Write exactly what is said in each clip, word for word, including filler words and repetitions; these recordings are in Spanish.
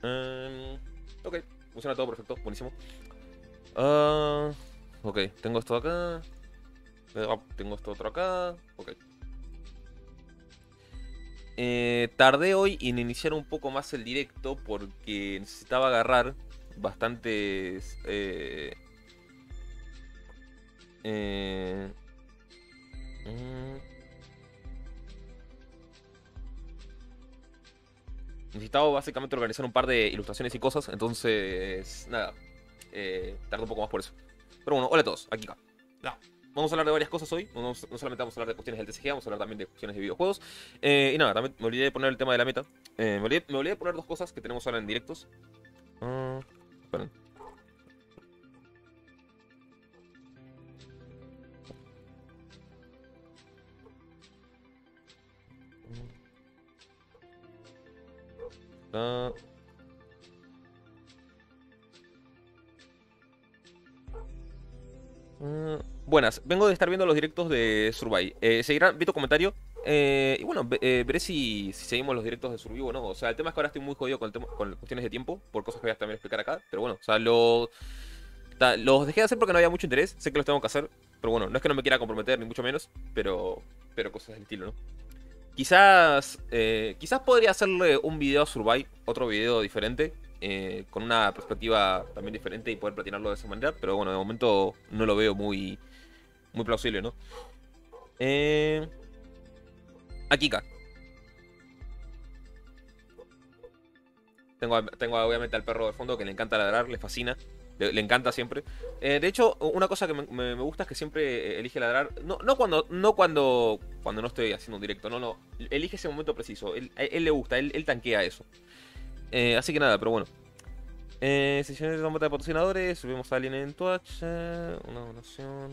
Em, ok, funciona todo perfecto, buenísimo. Ah, ok, tengo esto acá. Eh, ah, tengo esto otro acá. Ok. Eh, tardé hoy en iniciar un poco más el directo porque necesitaba agarrar bastantes... Eh, eh, mm, necesitaba básicamente organizar un par de ilustraciones y cosas, entonces... Nada, eh, tardé un poco más por eso. Pero bueno, hola a todos, aquí acá. No, vamos a hablar de varias cosas hoy. No, no solamente vamos a hablar de cuestiones del T C G, vamos a hablar también de cuestiones de videojuegos. Eh, y nada, también me olvidé de poner el tema de la meta. Eh, me, olvidé, me olvidé de poner dos cosas que tenemos ahora en directos. Ah, esperen. Ah, ah, buenas, vengo de estar viendo los directos de Survive. Eh, seguirán, vi tu comentario. Eh, y bueno, ve- eh, veré si, si seguimos los directos de Survive o no. O sea, el tema es que ahora estoy muy jodido con, el tema- con cuestiones de tiempo, por cosas que voy a también explicar acá. Pero bueno, o sea, lo, ta- los dejé de hacer porque no había mucho interés. Sé que los tengo que hacer. Pero bueno, no es que no me quiera comprometer, ni mucho menos. Pero, pero cosas del estilo, ¿no? Quizás, eh, quizás podría hacerle un video a Survive, otro video diferente, eh, con una perspectiva también diferente y poder platinarlo de esa manera. Pero bueno, de momento no lo veo muy, muy plausible, ¿no? Eh, Akika. Tengo, tengo obviamente al perro de fondo que le encanta ladrar, le fascina. Le, le encanta siempre. Eh, de hecho, una cosa que me, me- me gusta es que siempre eh, elige ladrar. No, no cuando, no cuando, cuando no estoy haciendo un directo, no, no. Elige ese momento preciso. Él, a él le gusta, él, él tanquea eso. Eh, así que nada, pero bueno. Eh, sesiones de meta de patrocinadores. Subimos a alguien en Twitch. eh, una donación.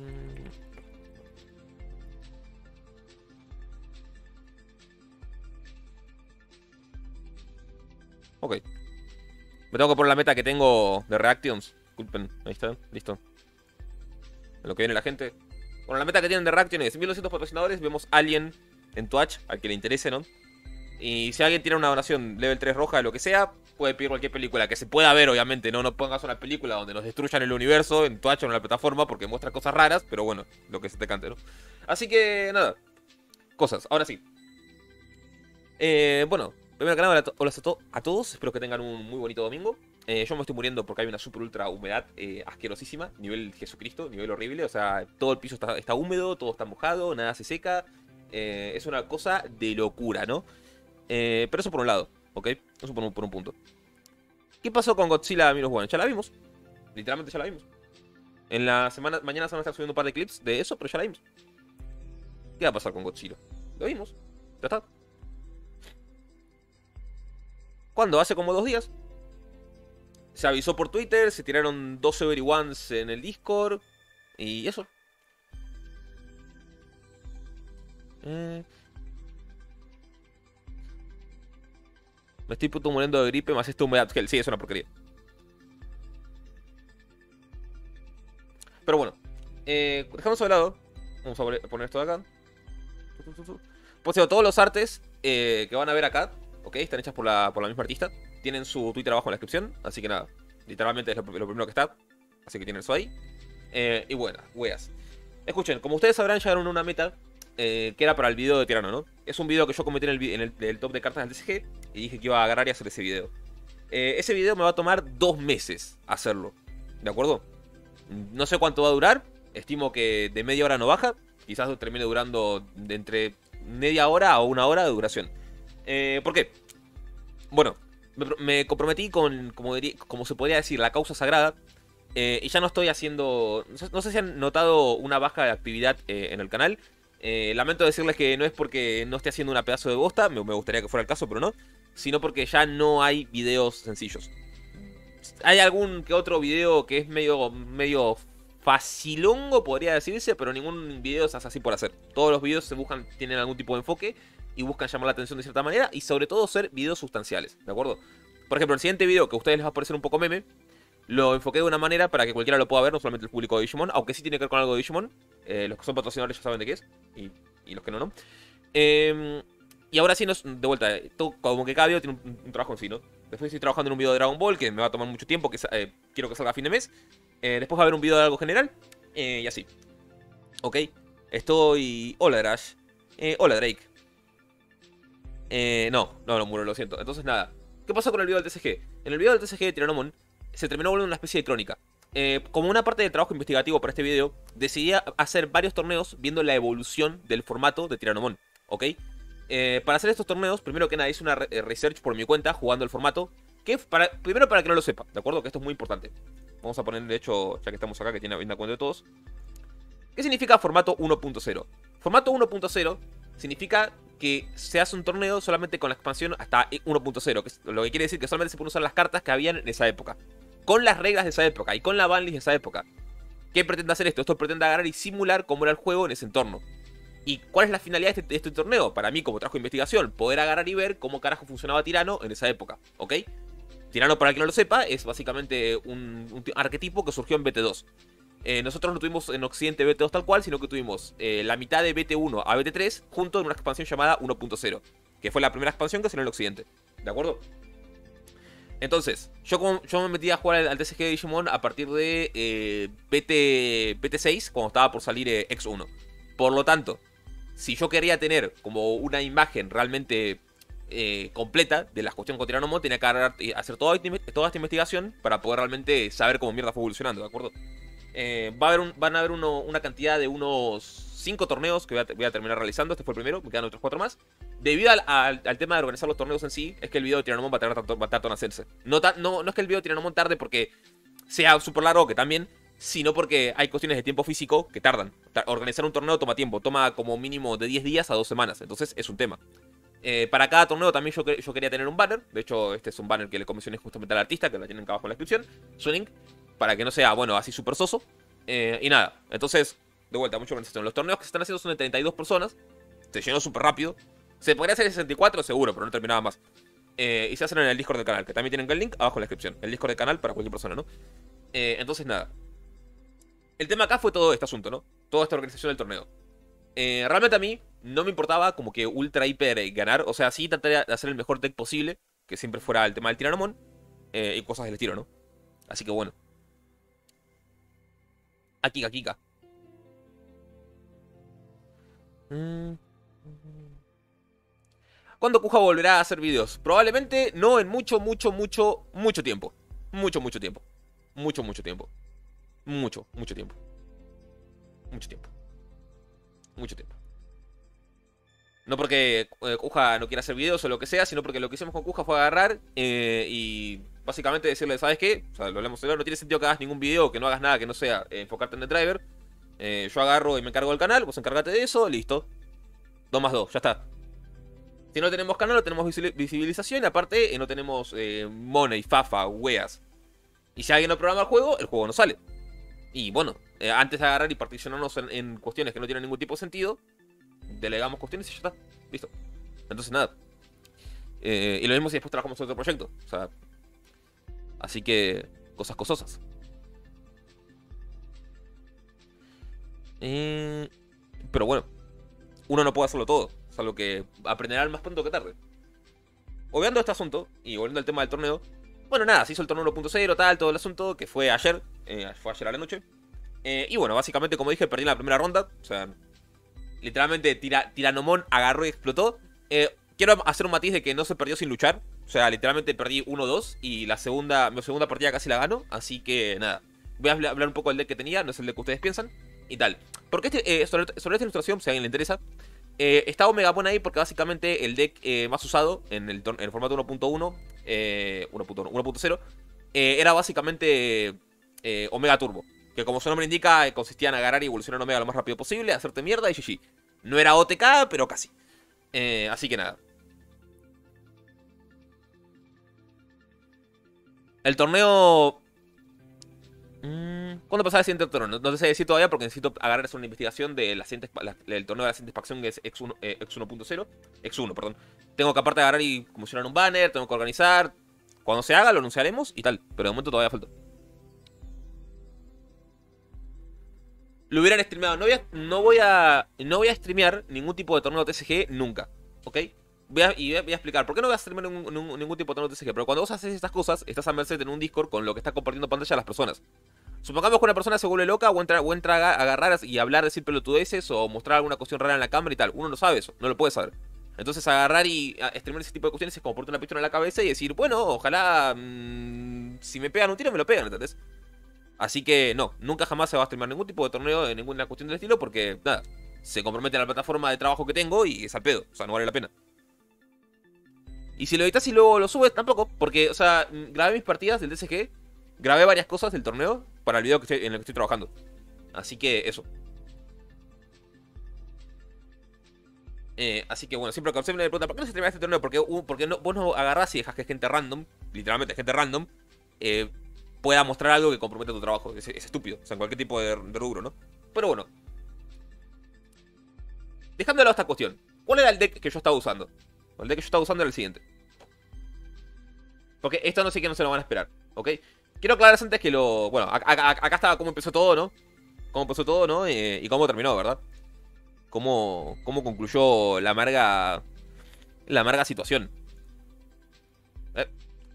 Ok. Me tengo que poner la meta que tengo de Reactions. Disculpen, ahí está, listo. En lo que viene la gente. Bueno, la meta que tienen de Reaction es mil doscientos patrocinadores. Vemos a alguien en Twitch, al que le interese, ¿no? Y si alguien tiene una donación level tres roja, de lo que sea, puede pedir cualquier película que se pueda ver, obviamente. No, no pongas una película donde nos destruyan el universo en Twitch o en la plataforma porque muestra cosas raras, pero bueno, lo que se te cante, ¿no? Así que nada, cosas. Ahora sí. Eh, bueno, primero que nada, hola a, to a todos. Espero que tengan un muy bonito domingo. Eh, yo me estoy muriendo porque hay una super ultra humedad eh, asquerosísima, nivel Jesucristo, nivel horrible. O sea, todo el piso está, está húmedo, todo está mojado, nada se seca. Eh, es una cosa de locura, ¿no? Eh, pero eso por un lado, ¿ok? Eso por un, por un punto. ¿Qué pasó con Godzilla Minus One? Ya la vimos. Literalmente ya la vimos. En la semana, mañana se van a estar subiendo un par de clips de eso, pero ya la vimos. ¿Qué va a pasar con Godzilla? Lo vimos. Ya está. ¿Cuándo? Hace como dos días. Se avisó por Twitter, se tiraron dos everyones en el Discord. Y eso. Eh, me estoy puto muriendo de gripe, más esta humedad gel. Sí, es una porquería. Pero bueno. Eh, dejamos de lado. Vamos a poner esto de acá. Pues digo, todos los artes eh, que van a ver acá, ok, están hechas por la, por la misma artista. Tienen su Twitter abajo en la descripción. Así que nada. Literalmente es lo, lo primero que está. Así que tienen eso ahí. Eh, y bueno, weas. Escuchen, como ustedes sabrán, llegaron a una meta eh, que era para el video de Tirano, ¿no? Es un video que yo cometí en el, en el, el top de cartas del T C G y dije que iba a agarrar y hacer ese video. Eh, ese video me va a tomar dos meses hacerlo, ¿de acuerdo? No sé cuánto va a durar, estimo que de media hora no baja, quizás termine durando de entre media hora o una hora de duración. Eh, ¿Por qué? Bueno, me, me comprometí con, como, diría, como se podría decir, la causa sagrada. Eh, y ya no estoy haciendo... No sé, no sé si han notado una baja de actividad eh, en el canal. Eh, lamento decirles que no es porque no esté haciendo una pedazo de bosta, me, me gustaría que fuera el caso, pero no. Sino porque ya no hay videos sencillos. Hay algún que otro video que es medio, medio facilongo, podría decirse, pero ningún video se hace así por hacer. Todos los videos se buscan, tienen algún tipo de enfoque y buscan llamar la atención de cierta manera y sobre todo ser videos sustanciales, ¿de acuerdo? Por ejemplo, el siguiente video que a ustedes les va a parecer un poco meme, lo enfoqué de una manera para que cualquiera lo pueda ver, no solamente el público de Digimon, aunque sí tiene que ver con algo de Digimon. Eh, los que son patrocinadores ya saben de qué es, y, y los que no, no. Eh, y ahora sí, nos, de vuelta, todo, como que cada video tiene un, un trabajo en sí, ¿no? Después estoy trabajando en un video de Dragon Ball que me va a tomar mucho tiempo, que eh, quiero que salga a fin de mes. Eh, después va a haber un video de algo general. Eh, y así. Ok. Estoy... Hola, Drash. Eh, hola, Drake. Eh, no, no, no muro, lo siento. Entonces, nada. ¿Qué pasó con el video del T C G? En el video del T C G de Tyrannomon se terminó volviendo una especie de crónica. Eh, como una parte del trabajo investigativo para este video, decidí hacer varios torneos viendo la evolución del formato de Tyrannomon. ¿Ok? Eh, para hacer estos torneos, primero que nada hice una re research por mi cuenta, jugando el formato. Que para, primero para que no lo sepa, ¿de acuerdo? Que esto es muy importante. Vamos a poner, de hecho, ya que estamos acá, que tiene la cuenta de todos. ¿Qué significa formato uno punto cero? Formato uno punto cero significa que se hace un torneo solamente con la expansión hasta uno punto cero, que es lo que quiere decir que solamente se pueden usar las cartas que habían en esa época, con las reglas de esa época y con la banlist de esa época. ¿Qué pretende hacer esto? Esto pretende agarrar y simular cómo era el juego en ese entorno. ¿Y cuál es la finalidad de este, de este torneo? Para mí, como trabajo de investigación, poder agarrar y ver cómo carajo funcionaba Tirano en esa época, ¿ok? Tirano, para el que no lo sepa, es básicamente un, un arquetipo que surgió en B T dos. Eh, nosotros no tuvimos en Occidente B T dos tal cual, sino que tuvimos eh, la mitad de B T uno a B T tres junto en una expansión llamada uno punto cero, que fue la primera expansión que salió en el Occidente, ¿de acuerdo? Entonces, yo, como, yo me metí a jugar al, al T C G de Digimon a partir de eh, B T seis, cuando estaba por salir eh, X uno. Por lo tanto, si yo quería tener como una imagen realmente eh, completa de la cuestión con Tyrannomon, tenía que agarrar, hacer toda, toda esta investigación para poder realmente saber cómo mierda fue evolucionando, ¿de acuerdo? Eh, va a haber un, van a haber uno, una cantidad de unos cinco torneos que voy a, voy a terminar realizando. Este fue el primero, me quedan otros cuatro más. Debido al, al, al tema de organizar los torneos en sí, es que el video de Tyrannomon va a tardar tanto, va a tardar en hacerse. No, ta, no, no es que el video de Tyrannomon tarde porque sea súper largo, que también, sino porque hay cuestiones de tiempo físico que tardan. Organizar un torneo toma tiempo, toma como mínimo de diez días a dos semanas, entonces es un tema. Eh, para cada torneo también yo, yo quería tener un banner. De hecho, este es un banner que le comisioné justamente al artista, que la tienen acá abajo en la descripción, su link, para que no sea, bueno, así súper soso. Eh, y nada, entonces, de vuelta, mucha organización. Los torneos que se están haciendo son de treinta y dos personas. Se llenó súper rápido. Se podría hacer de sesenta y cuatro seguro, pero no terminaba más. Eh, y se hacen en el Discord del canal, que también tienen el link abajo en la descripción. El Discord del canal para cualquier persona, ¿no? Eh, entonces, nada. El tema acá fue todo este asunto, ¿no? Toda esta organización del torneo. Eh, realmente a mí no me importaba como que ultra hiper eh, ganar. O sea, sí trataría de hacer el mejor deck posible, que siempre fuera el tema del Tyrannomon, eh, y cosas del estilo, ¿no? Así que bueno. Akika, Kika. Mm. ¿Cuándo Kuja volverá a hacer videos? Probablemente no en mucho, mucho, mucho, mucho tiempo. Mucho, mucho tiempo. Mucho, mucho tiempo. Mucho, mucho tiempo. Mucho tiempo. Mucho tiempo. No porque eh, Kuja no quiera hacer videos o lo que sea, sino porque lo que hicimos con Kuja fue agarrar eh, y básicamente decirle, ¿sabes qué? O sea, lo hablamos, no tiene sentido que hagas ningún video, que no hagas nada que no sea eh, enfocarte en el driver. Eh, yo agarro y me encargo del canal, vos encárgate de eso, listo. dos más dos, ya está. Si no tenemos canal, no tenemos visibilización y aparte eh, no tenemos eh, money, fafa, weas. Y si alguien no programa el juego, el juego no sale. Y bueno, eh, antes de agarrar y particionarnos en, en cuestiones que no tienen ningún tipo de sentido, delegamos cuestiones y ya está, listo. Entonces nada. Eh, y lo mismo si después trabajamos en otro proyecto. O sea, así que cosas cososas. Eh, pero bueno, uno no puede hacerlo todo. Es algo que aprenderán más pronto que tarde. Obviando este asunto, y volviendo al tema del torneo, bueno, nada, se hizo el torneo uno punto cero, tal, todo el asunto, que fue ayer, eh, fue ayer a la noche. Eh, y bueno, básicamente, como dije, perdí en la primera ronda. O sea, literalmente tira, Tyrannomon agarró y explotó. Eh, quiero hacer un matiz de que no se perdió sin luchar. O sea, literalmente perdí uno dos y la segunda, mi segunda partida casi la gano. Así que nada, voy a hablar un poco del deck que tenía, no es el deck que ustedes piensan. Y tal. Porque este, eh, sobre, sobre esta ilustración, si a alguien le interesa, eh, está Omegamon ahí porque básicamente el deck eh, más usado en el, en el formato uno punto uno, eh, uno punto cero, eh, era básicamente eh, Omega Turbo. Que como su nombre indica, eh, consistía en agarrar y evolucionar Omega lo más rápido posible, hacerte mierda y G G. No era O T K, pero casi. Eh, así que nada. El torneo... ¿Cuándo pasará el siguiente torneo? No, no te sé decir todavía porque necesito agarrar una investigación de la siguiente, la, del torneo de la siguiente expansión que es X uno, eh, X uno punto cero. X uno, perdón. Tengo que aparte agarrar y comisionar un banner, tengo que organizar. Cuando se haga lo anunciaremos y tal. Pero de momento todavía falta. Lo hubieran streameado. No voy a, no voy a, no voy a streamear ningún tipo de torneo T C G nunca. ¿Ok? Voy a, y voy a, voy a explicar. ¿Por qué no voy a hacer ningún, ningún, ningún tipo de torneo T C G? Pero cuando vos haces estas cosas, estás a merced en un Discord con lo que está compartiendo pantalla las personas. Supongamos que una persona se vuelve loca o entra, o entra a agarrar y hablar, decir pelotudeces o mostrar alguna cuestión rara en la cámara y tal. Uno no sabe eso, no lo puede saber. Entonces agarrar y streamear ese tipo de cuestiones es como ponerte una pistola en la cabeza y decir, bueno, ojalá mmm, si me pegan un tiro me lo pegan, ¿entendés? Así que no, nunca jamás se va a streamear ningún tipo de torneo de ninguna cuestión del estilo porque, nada, se compromete a la plataforma de trabajo que tengo y es al pedo, o sea, no vale la pena. Y si lo editas y luego lo subes, tampoco, porque, o sea, grabé mis partidas del T C G, grabé varias cosas del torneo para el video que estoy, en el que estoy trabajando. Así que eso. Eh, así que bueno, siempre que siempre me preguntan, ¿por qué no se termina este torneo? Porque, uh, porque no, vos no agarrás y dejas que gente random, literalmente gente random, eh, pueda mostrar algo que comprometa tu trabajo. Es, es estúpido, o sea, en cualquier tipo de, de rubro, ¿no? Pero bueno. Dejando de lado esta cuestión, ¿cuál era el deck que yo estaba usando? El deck que yo estaba usando era el siguiente. Porque esto no sé que no se lo van a esperar, ¿ok? Quiero aclarar antes que lo... Bueno, acá, acá está cómo empezó todo, ¿no? Cómo empezó todo, ¿no? Eh, y cómo terminó, ¿verdad? Cómo, cómo concluyó la amarga... La amarga situación. Eh.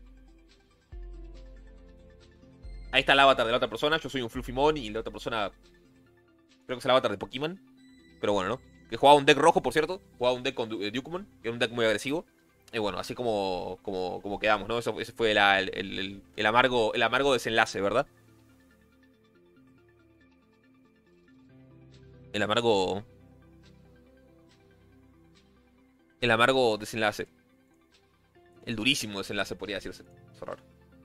Ahí está el avatar de la otra persona. Yo soy un Fluffymon y la otra persona... Creo que es el avatar de Pokémon. Pero bueno, ¿no? Que jugaba un deck rojo, por cierto. Jugaba un deck con eh, Dukumon, que era un deck muy agresivo. Y bueno, así como, como, como quedamos, ¿no? Eso, ese fue la, el, el, el, amargo, el amargo desenlace, ¿verdad? El amargo... El amargo desenlace. El durísimo desenlace, podría decirse. Es raro.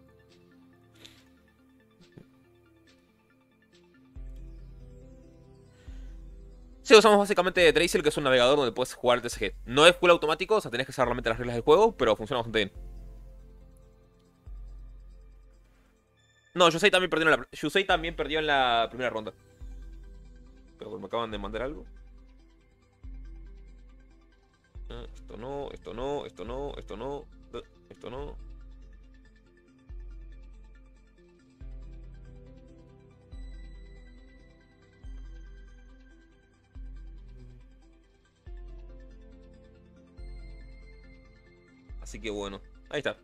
Sí, usamos básicamente Drazel, que es un navegador donde puedes jugar T C G. No es full automático, o sea, tenés que saber realmente las reglas del juego, pero funciona bastante bien. No, Yusei también perdió en la, Yusei también perdió en la primera ronda. Pero me acaban de mandar algo. Eh, esto no, esto no, esto no, esto no, eh, esto no. Así que bueno, ahí está.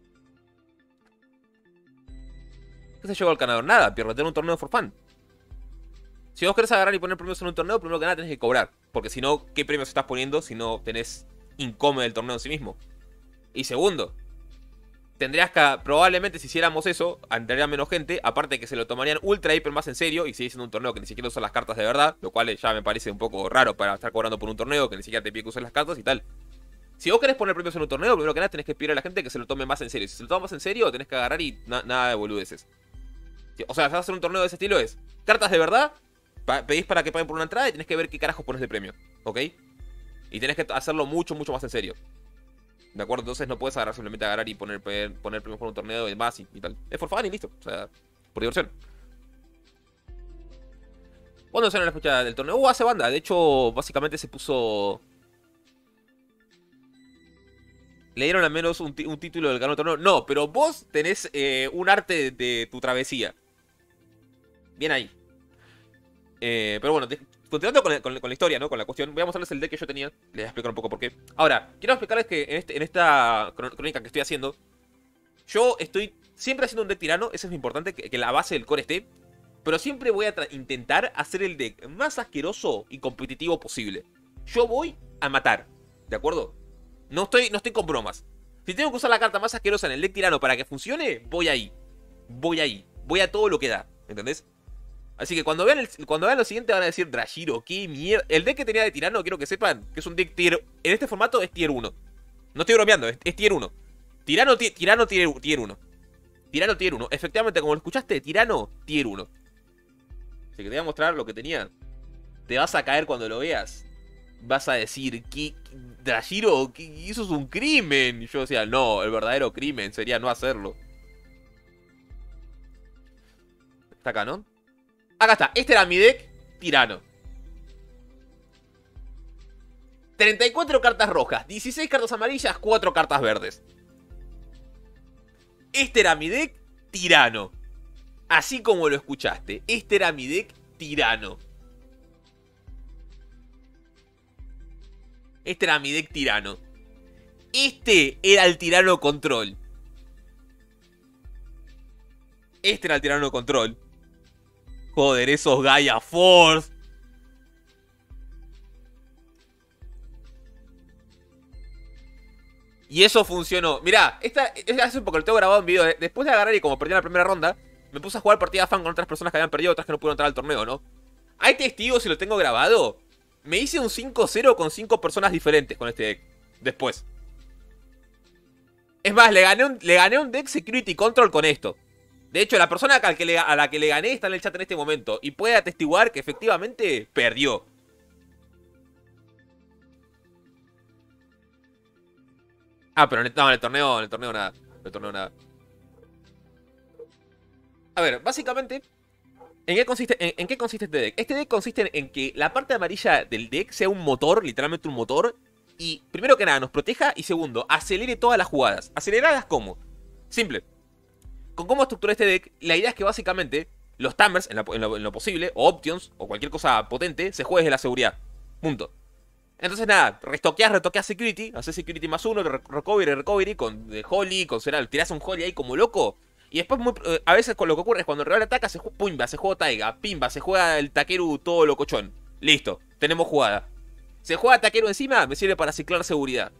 ¿Qué se llegó al ganador? Nada, perder un torneo for fun. Si vos querés agarrar y poner premios en un torneo, primero que nada tenés que cobrar. Porque si no, ¿qué premios estás poniendo si no tenés income del torneo en sí mismo? Y segundo, tendrías que, probablemente si hiciéramos eso, entraría menos gente, aparte de que se lo tomarían ultra hiper más en serio, y sigue siendo un torneo que ni siquiera usa las cartas de verdad, lo cual ya me parece un poco raro para estar cobrando por un torneo que ni siquiera te pide que uses las cartas y tal. Si vos querés poner premios en un torneo, primero que nada tenés que pedir a la gente que se lo tome más en serio. Si se lo toma más en serio, tenés que agarrar y na nada de boludeces. O sea, si vas a hacer un torneo de ese estilo es cartas de verdad, pa pedís para que paguen por una entrada y tenés que ver qué carajos pones de premio, ¿ok? Y tenés que hacerlo mucho, mucho más en serio. ¿De acuerdo? Entonces no puedes agarrar simplemente agarrar y poner, poner, poner premios por un torneo y demás y, y tal. Es for fun y listo. O sea, por diversión. ¿Cuándo será la fecha del torneo? Uh, hace banda. De hecho, básicamente se puso... Le dieron al menos un, un título del ganador del torneo. No, pero vos tenés eh, un arte de, de tu travesía. Bien ahí. Eh, pero bueno, de, continuando con, con, con la historia, ¿no? Con la cuestión, voy a mostrarles el deck que yo tenía. Les voy a explicar un poco por qué. Ahora, quiero explicarles que en, este, en esta crónica que estoy haciendo, yo estoy siempre haciendo un deck tirano. Eso es muy importante, que, que la base del core esté. Pero siempre voy a intentar hacer el deck más asqueroso y competitivo posible. Yo voy a matar, ¿de acuerdo? No estoy, no estoy con bromas. Si tengo que usar la carta más asquerosa en el deck tirano para que funcione, voy ahí. Voy ahí. Voy a todo lo que da, ¿entendés? Así que cuando vean, el, cuando vean lo siguiente van a decir, Drashiro, qué mierda. El deck que tenía de tirano, quiero que sepan que es un deck tier... En este formato es tier uno. No estoy bromeando, es, es tier uno. Tirano, tirano tier, tier uno. Tirano tier uno. Efectivamente, como lo escuchaste, tirano tier uno. Así que te voy a mostrar lo que tenía. Te vas a caer cuando lo veas. Vas a decir, ¿qué? Drashiro, ¿qué? Eso es un crimen. Y yo decía, no, el verdadero crimen sería no hacerlo. Está acá, ¿no? Acá está, este era mi deck tirano. treinta y cuatro cartas rojas, dieciséis cartas amarillas, cuatro cartas verdes. Este era mi deck tirano. Así como lo escuchaste, este era mi deck tirano. Este era mi deck tirano. Este era el tirano control. Este era el tirano control. Joder, esos Gaia Force. Y eso funcionó. Mirá, esta, hace un poco lo tengo grabado en video. Después de agarrar y como perdí la primera ronda, me puse a jugar partida fan con otras personas que habían perdido, otras que no pudieron entrar al torneo, ¿no? Hay testigos y lo tengo grabado. Me hice un cinco cero con cinco personas diferentes con este deck. Después. Es más, le gané un, le gané un deck Security Control con esto. De hecho, la persona a la, que le, a la que le gané está en el chat en este momento. Y puede atestiguar que efectivamente perdió. Ah, pero en el, no, en el torneo, en el torneo nada. En el torneo nada. A ver, básicamente, ¿en qué consiste, en, en qué consiste este deck? Este deck consiste en, en que la parte amarilla del deck sea un motor, literalmente un motor. Y primero que nada, nos proteja. Y segundo, acelere todas las jugadas. ¿Aceleradas cómo? Simple. Con cómo estructura este deck, la idea es que básicamente los timers, en, la, en, lo, en lo posible, o options, o cualquier cosa potente, se juegue desde la seguridad. Punto. Entonces nada, restoqueas, retoqueas security, haces security más uno, recovery, recovery, con de Holy, con Ceral, tirás un Holy ahí como loco. Y después muy, eh, a veces con lo que ocurre es cuando el rival ataca, se juega, pumba, se juega Taiga, pimba, se juega el Takeru todo locochón. Listo, tenemos jugada. Se juega Takeru encima, me sirve para ciclar seguridad.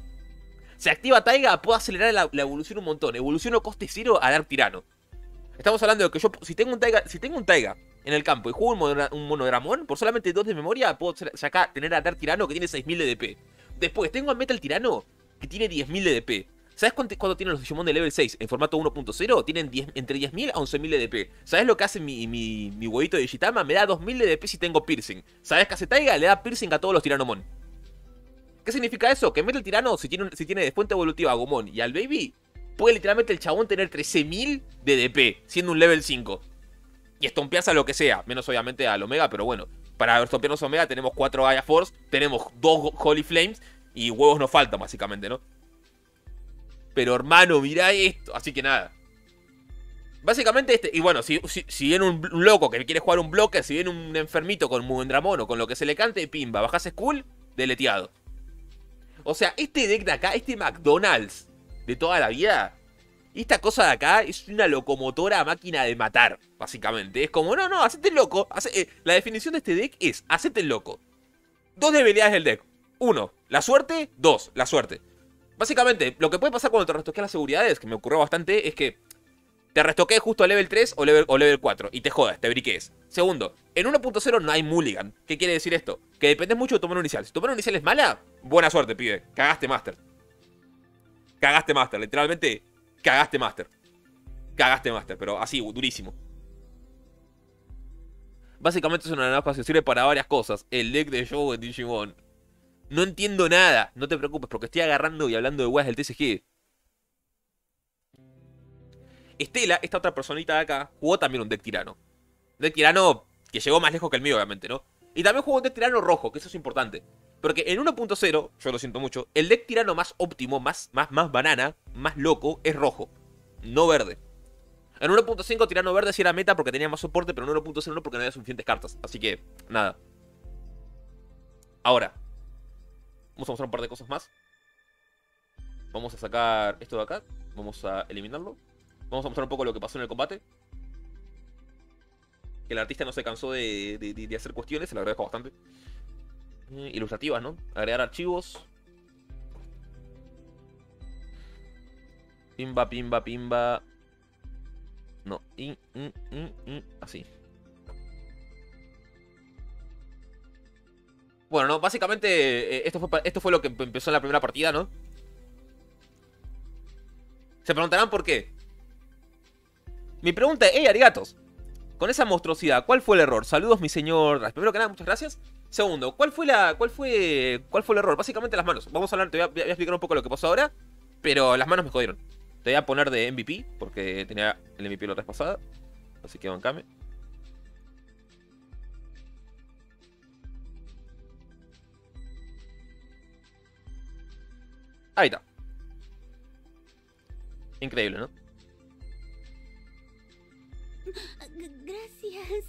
Se activa Taiga, puedo acelerar la, la evolución un montón. Evoluciono coste cero a Dark Tirano. Estamos hablando de que yo, si tengo un Taiga, si tengo un Taiga en el campo y juego un, mono, un monodramón, por solamente dos de memoria, puedo sacar, tener a Dark Tirano que tiene seis mil de D P. Después tengo a Metal Tirano que tiene diez mil de D P. ¿Sabes cuánto, cuánto tienen los Digimon de level seis en formato uno punto cero? Tienen diez, entre diez mil a once mil de D P. ¿Sabes lo que hace mi, mi, mi huevito de Digitama? Me da dos mil de D P si tengo piercing. ¿Sabes qué hace Taiga? Le da piercing a todos los Tiranomon. ¿Qué significa eso? Que Metal Tirano, si tiene, si tiene de fuente evolutiva a Gomon y al Baby, puede literalmente el chabón tener trece mil de D P, siendo un level cinco. Y estompearse a lo que sea, menos obviamente al Omega, pero bueno. Para estompearnos a Omega tenemos cuatro Gaia Force, tenemos dos Holy Flames y huevos nos faltan básicamente, ¿no? Pero hermano, mirá esto. Así que nada. Básicamente este, y bueno, si, si, si viene un, un loco que quiere jugar un bloque, si viene un enfermito con Mudendramon o con lo que se le cante, pimba, bajás Skull, deleteado. O sea, este deck de acá, este McDonald's de toda la vida, esta cosa de acá es una locomotora máquina de matar, básicamente. Es como, no, no, hacete el loco. Hace, eh, la definición de este deck es, hacete el loco. Dos debilidades del deck. Uno, la suerte. Dos, la suerte. Básicamente, lo que puede pasar cuando te restoqueas las seguridades, que me ocurrió bastante, es que te restoquees justo a level tres o level, o level cuatro y te jodas, te briquees. Segundo, en uno punto cero no hay mulligan. ¿Qué quiere decir esto? Que dependes mucho de tu mano inicial. Si tu mano inicial es mala, buena suerte, pibe. Cagaste Master. Cagaste Master, literalmente cagaste Master. Cagaste Master, pero así, durísimo. Básicamente es una navaja que sirve para varias cosas. El deck de Show en Digimon. No entiendo nada. No te preocupes, porque estoy agarrando y hablando de weas del T C G. Estela, esta otra personita de acá, jugó también un deck tirano. Deck tirano que llegó más lejos que el mío, obviamente, ¿no? Y también jugó un deck tirano rojo, que eso es importante. Porque en uno punto cero, yo lo siento mucho, el deck tirano más óptimo, más, más, más banana, más loco, es rojo. No verde. En uno punto cinco tirano verde sí era meta porque tenía más soporte, pero en uno punto cero no porque no había suficientes cartas. Así que, nada. Ahora, vamos a mostrar un par de cosas más. Vamos a sacar esto de acá. Vamos a eliminarlo. Vamos a mostrar un poco lo que pasó en el combate. Que el artista no se cansó de, de, de hacer cuestiones, se lo agradezco bastante. Eh, ilustrativas, ¿no? Agregar archivos. Pimba, pimba, pimba. No, in, in, in, in, así. Bueno, no, básicamente eh, esto, fue, esto fue lo que empezó en la primera partida, ¿no? Se preguntarán por qué. Mi pregunta es, hey, arigatos, con esa monstruosidad, ¿cuál fue el error? Saludos, mi señor. Primero que nada, muchas gracias. Segundo, ¿cuál fue la, cuál fue, cuál fue el error? Básicamente las manos. Vamos a hablar, te voy a, voy a explicar un poco lo que pasó ahora, pero las manos me jodieron. Te voy a poner de M V P, porque tenía el M V P la otra vez pasada. Así que bancame. Ahí está. Increíble, ¿no? Gracias.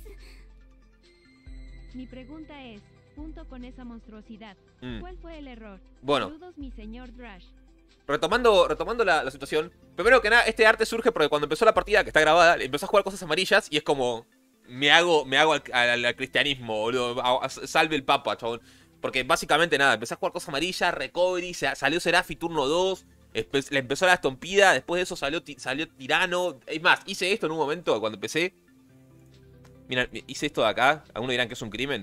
Mi pregunta es, junto con esa monstruosidad, Mm. ¿cuál fue el error? Bueno. Saludos, mi señor Drash. retomando, retomando la, la situación. Primero que nada, este arte surge porque cuando empezó la partida, que está grabada, empezó a jugar cosas amarillas y es como... Me hago, me hago al, al, al cristianismo, boludo. A, a, salve el papa, chabón. Porque básicamente nada, empecé a jugar cosas amarillas, recovery, se, salió Serafi turno dos, espe- le empezó la estompida, después de eso salió, salió Tirano. Es más, hice esto en un momento cuando empecé. Mira, hice esto de acá. Algunos dirán que es un crimen.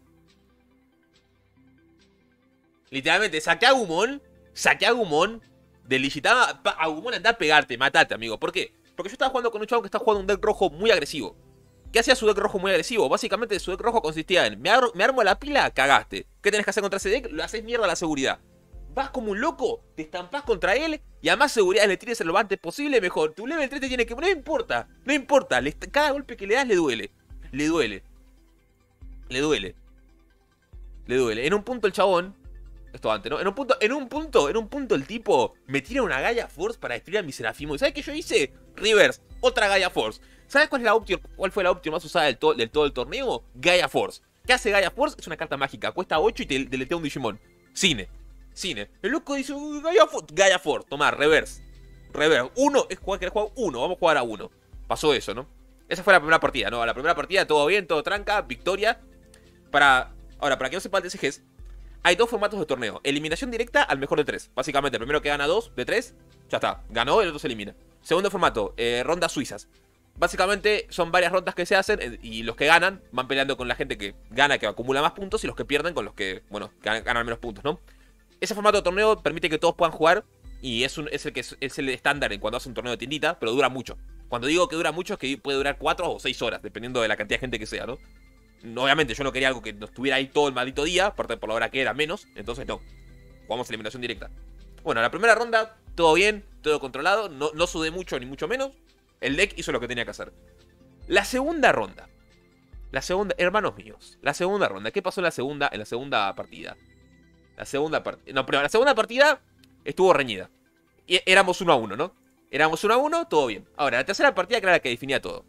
Literalmente, saqué a Agumon, saqué a Agumon, delicitaba a Agumon, anda a pegarte, matate, amigo. ¿Por qué? Porque yo estaba jugando con un chavo que está jugando un deck rojo muy agresivo. ¿Qué hacía su deck rojo muy agresivo? Básicamente su deck rojo consistía en, me, ar me armo la pila, cagaste. ¿Qué tenés que hacer contra ese deck? Lo haces mierda a la seguridad. Vas como un loco, te estampás contra él y a más seguridad le tires lo antes posible, mejor. Tu level tres te tiene que... No importa, no importa. Le, cada golpe que le das le duele. Le duele. Le duele. Le duele. En un punto el chabón... Esto antes, ¿no? En un punto, en un punto, en un punto el tipo me tira una Gaia Force para destruir a mi Serafimo. ¿Y sabes qué yo hice? Reverse, otra Gaia Force. ¿Sabes cuál es la opción? ¿Cuál fue la opción más usada del, to del todo el torneo? Gaia Force. ¿Qué hace Gaia Force? Es una carta mágica. Cuesta ocho y te deletea un Digimon. Cine. Cine. El loco dice, Gaia Force. Gaia Force. Tomá, reverse. Reverse. Uno. Es jugar, querés jugar uno. Vamos a jugar a uno. Pasó eso, ¿no? Esa fue la primera partida, ¿no? La primera partida, todo bien, todo tranca. Victoria. Para... Ahora, para que no sepa el T C Gs, hay dos formatos de torneo. Eliminación directa al mejor de tres. Básicamente, el primero que gana dos de tres, ya está. Ganó, el otro se elimina. Segundo formato, eh, rondas suizas. Básicamente son varias rondas que se hacen y los que ganan van peleando con la gente que gana, que acumula más puntos, y los que pierden con los que, bueno, ganan, ganan menos puntos, ¿no? Ese formato de torneo permite que todos puedan jugar y es, un, es, el, que es, es el estándar en cuando hace un torneo de tiendita, pero dura mucho. Cuando digo que dura mucho es que puede durar cuatro o seis horas, dependiendo de la cantidad de gente que sea, ¿no? Obviamente yo no quería algo que no estuviera ahí todo el maldito día, aparte por la hora que era menos, entonces no. Jugamos eliminación directa. Bueno, la primera ronda, todo bien, todo controlado, no, no sudé mucho ni mucho menos. El deck hizo lo que tenía que hacer. La segunda ronda. La segunda, hermanos míos. La segunda ronda. ¿Qué pasó en la segunda, en la segunda partida? La segunda partida. No, pero la segunda partida estuvo reñida. Y éramos uno a uno, ¿no? Éramos uno a uno, todo bien. Ahora, la tercera partida que era la que definía todo.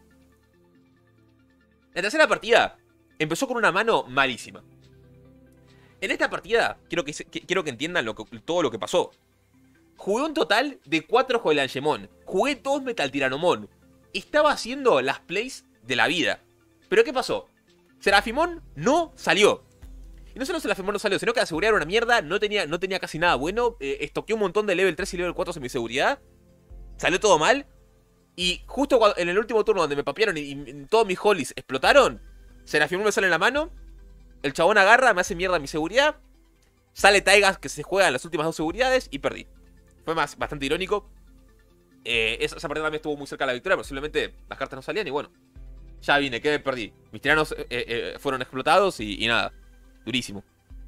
La tercera partida empezó con una mano malísima. En esta partida, quiero que, que, quiero que entiendan lo que, todo lo que pasó. Jugué un total de cuatro Joelangemon. Jugué dos Metal Tiranomon. Estaba haciendo las plays de la vida. ¿Pero qué pasó? Serafimon no salió. Y no solo Serafimon no salió, sino que la seguridad era una mierda. No tenía, no tenía casi nada bueno. Eh, estoqueé un montón de level tres y level cuatro en mi seguridad. Salió todo mal. Y justo cuando, en el último turno donde me papearon y, y todos mis hollies explotaron, Serafimon me sale en la mano. El chabón agarra, me hace mierda mi seguridad. Sale Taigas que se juega en las últimas dos seguridades y perdí. Fue más, bastante irónico. Eh, esa, esa partida también estuvo muy cerca de la victoria, pero simplemente las cartas no salían y bueno. Ya vine, que perdí. Mis tiranos eh, eh, fueron explotados y, y nada. Durísimo.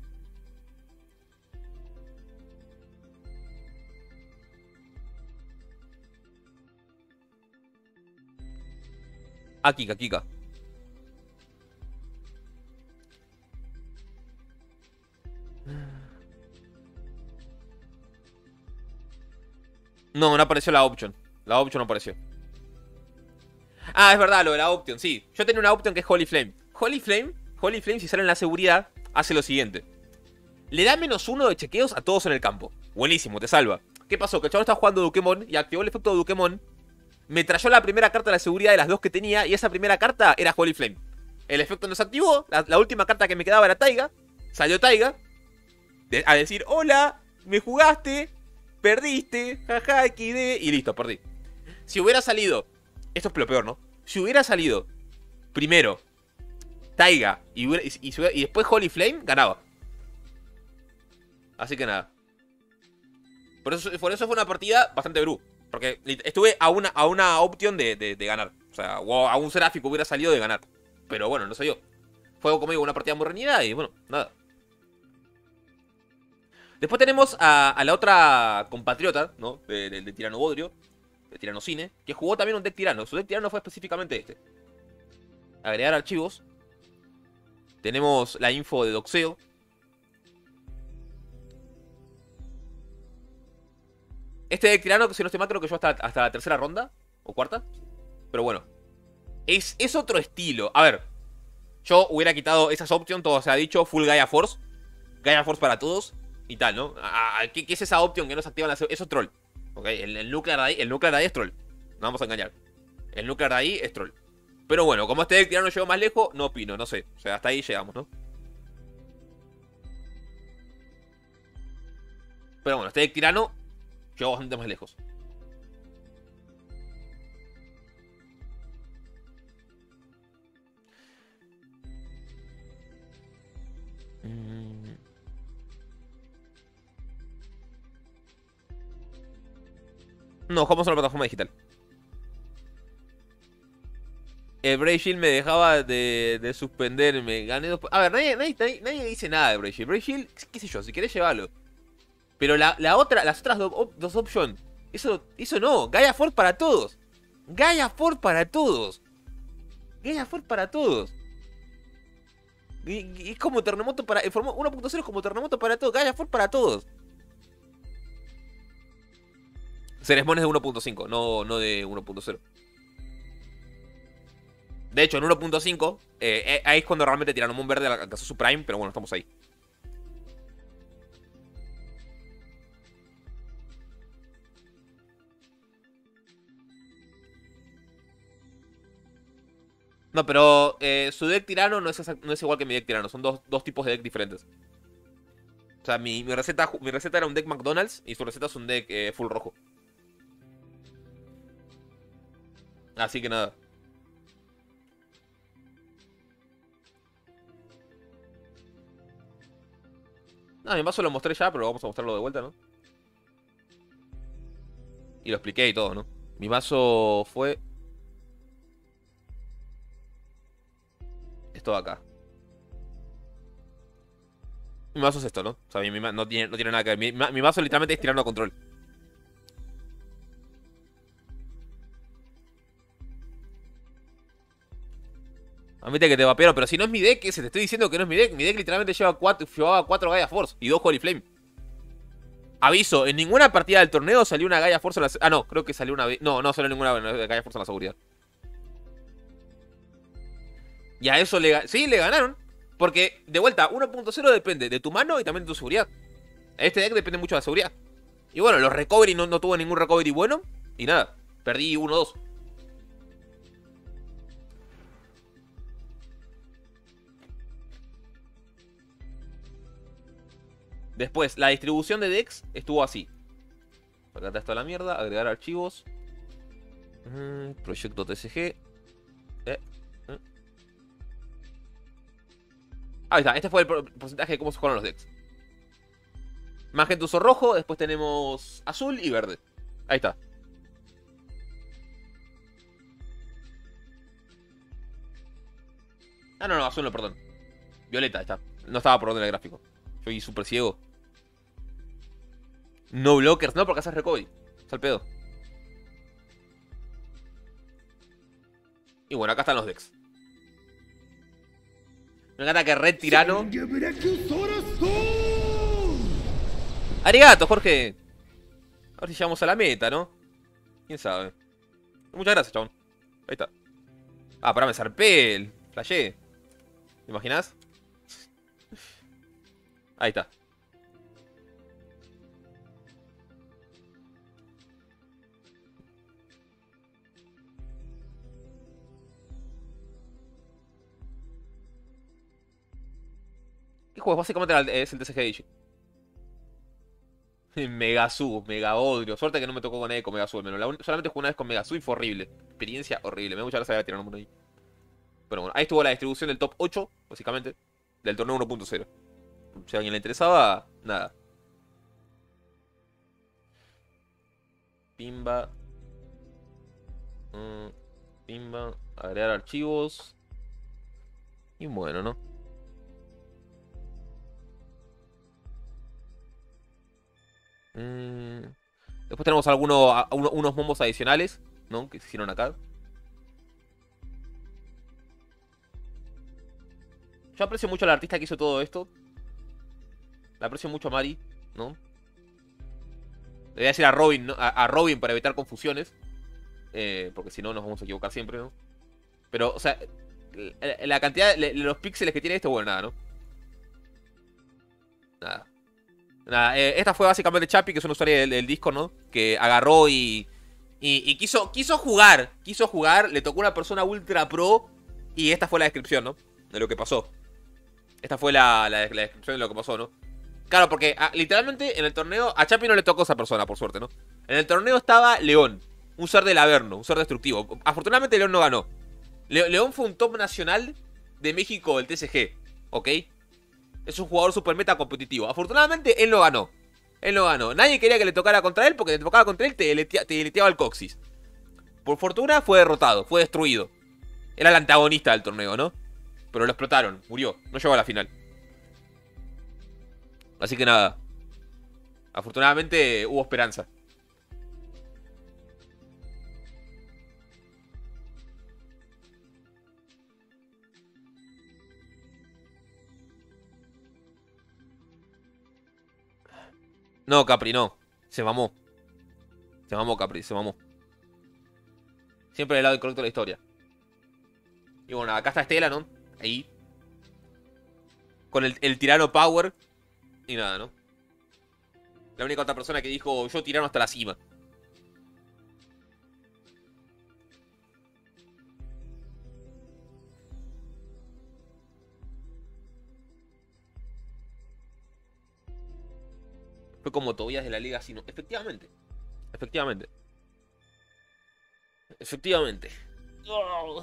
Ah, Kika, Kika. No, no apareció la option. La option no apareció. Ah, es verdad, lo de la option, sí. Yo tenía una option que es Holy Flame. Holy Flame, Holy Flame, si sale en la seguridad, hace lo siguiente. Le da menos uno de chequeos a todos en el campo. Buenísimo, te salva. ¿Qué pasó? Que el chabón estaba jugando Dukemon y activó el efecto de Dukemon. Me trayó la primera carta de la seguridad de las dos que tenía y esa primera carta era Holy Flame. El efecto no se activó. La, la última carta que me quedaba era Taiga. Salió Taiga de, a decir, hola, me jugaste, perdiste, jaja, equis de, y listo, perdí. Si hubiera salido, esto es lo peor, ¿no? Si hubiera salido primero Taiga y, hubiera, y, y, y después Holy Flame, ganaba. Así que nada. Por eso, por eso fue una partida bastante bru. Porque estuve a una, a una opción de, de, de ganar. O sea, o a un Seráfico hubiera salido de ganar. Pero bueno, no sé yo. Fue como digo, una partida muy reñida y bueno, nada. Después tenemos a, a la otra compatriota, ¿no? De, de, de Tirano Bodrio, de Tirano Cine, que jugó también un deck tirano. Su deck tirano fue específicamente este. Agregar archivos. Tenemos la info de doxeo. Este deck tirano, que si no estoy mal, creo que yo hasta, hasta la tercera ronda. O cuarta. Pero bueno. Es, es otro estilo. A ver. Yo hubiera quitado esas options, todo se ha dicho. Full Gaia Force. Gaia Force para todos. y tal, ¿no? A- a- ¿qué, qué es esa opción que no se activa en la... Eso es troll. ¿Ok? El, el núcleo de ahí, el núcleo de ahí es troll. No vamos a engañar. El núcleo de ahí es troll. Pero bueno, como este deck tirano llegó más lejos, no opino, no sé. O sea, hasta ahí llegamos, ¿no? Pero bueno, este deck tirano llegó bastante más lejos. Mm. No, jugamos en la plataforma digital. El Brave Shield me dejaba de, de suspenderme. Gané dos... A ver, nadie, nadie, nadie, nadie dice nada de Brave Shield. Brave Shield, qué sé yo, si querés llevarlo. Pero la, la otra, las otras do, op, dos options, eso, eso no. Gaia Force para todos. Gaia Force para todos. Gaia Force para todos. Y, y es como terremoto para... uno punto cero es como terremoto para todos. Gaia Force para todos. Ceresmon es de uno punto cinco, no, no de uno punto cero. De hecho, en uno punto cinco, eh, eh, ahí es cuando realmente tiraron un verde alcanzó su prime, pero bueno, estamos ahí. No, pero eh, su deck tirano no es, no es igual que mi deck tirano, son dos, dos tipos de deck diferentes. O sea, mi, mi, receta, mi receta era un deck McDonald's y su receta es un deck eh, full rojo. Así que nada. No, mi mazo lo mostré ya, pero vamos a mostrarlo de vuelta, ¿no? Y lo expliqué y todo, ¿no? Mi mazo fue... esto de acá. Mi mazo es esto, ¿no? O sea, mi, mi, no, tiene, no tiene nada que ver. Mi, mi mazo literalmente es tirando a control. Admite que te vapearon, pero si no es mi deck, ese te estoy diciendo que no es mi deck. Mi deck literalmente lleva cuatro, llevaba cuatro Gaia Force y dos Holy Flame. Aviso, en ninguna partida del torneo salió una Gaia Force en la... Ah, no, creo que salió una vez... No, no salió ninguna Gaia Force en la seguridad. Y a eso le... Sí, le ganaron. Porque, de vuelta, uno punto cero depende de tu mano y también de tu seguridad. Este deck depende mucho de la seguridad. Y bueno, los recovery no, no tuvo ningún recovery bueno. Y nada, perdí uno dos. Después, la distribución de decks estuvo así. Acá está la mierda, agregar archivos. Mm, proyecto T C G. Eh, eh. Ahí está, este fue el porcentaje de cómo se jugaron los decks. Magenta uso rojo, después tenemos azul y verde. Ahí está. Ah, no, no, azul no, perdón. Violeta, ahí está. No estaba por orden el gráfico. Soy súper ciego. No blockers, no, porque haces recovery. Está el pedo. Y bueno, acá están los decks. Me encanta que Red Tirano. Arigato, Jorge. A ver si llegamos a la meta, ¿no? Quién sabe. Muchas gracias, chabón. Ahí está. Ah, pará, me zarpé el flashé. ¿Te imaginas? Ahí está. ¿Qué juego? Básicamente es el T C G Age. Megasu, Mega Odrio. Suerte que no me tocó con Eco, Megasu. Menos. La solamente jugué una vez con Megasu y fue horrible. Experiencia horrible. Me da mucha gracia de tirar un mundo ahí. Pero bueno, ahí estuvo la distribución del top ocho, básicamente. Del torneo uno punto cero. Si a alguien le interesaba, nada. Pimba. Mm, Pimba. Agregar archivos. Y bueno, ¿no? Mm, Después tenemos algunos, a- uno- unos momos adicionales, ¿no? Que se hicieron acá. Yo aprecio mucho al artista que hizo todo esto. Le aprecio mucho a Mari, ¿no? Le voy a decir a Robin, ¿no? a, a Robin para evitar confusiones. Eh, porque si no nos vamos a equivocar siempre, ¿no? Pero, o sea, la, la cantidad de los píxeles que tiene esto, bueno, nada, ¿no? Nada. Nada, eh, esta fue básicamente Chapi, que es un usuario del, del Discord, ¿no? Que agarró y, y, y quiso, quiso jugar. Quiso jugar, le tocó una persona ultra pro. Y esta fue la descripción, ¿no? De lo que pasó. Esta fue la, la, la descripción de lo que pasó, ¿no? Claro, porque ah, literalmente en el torneo a Chapi no le tocó esa persona, por suerte, ¿no? En el torneo estaba León, un ser del Averno, un ser destructivo. Afortunadamente León no ganó. Le León fue un top nacional de México del T C G, ¿ok? Es un jugador super meta competitivo. Afortunadamente él no ganó. Él no ganó. Nadie quería que le tocara contra él porque si te tocaba contra él te deleteaba el coxis. Por fortuna fue derrotado, fue destruido. Era el antagonista del torneo, ¿no? Pero lo explotaron, murió, no llegó a la final. Así que nada. Afortunadamente hubo esperanza. No, Capri, no. Se mamó. Se mamó, Capri, se mamó. Siempre del lado incorrecto de la historia. Y bueno, acá está Estela, ¿no? Ahí. Con el, el tirano power. Y nada, ¿no? La única otra persona que dijo yo tirano hasta la cima. Fue como Tobías de la Liga Sino. Efectivamente. Efectivamente. Efectivamente. Oh.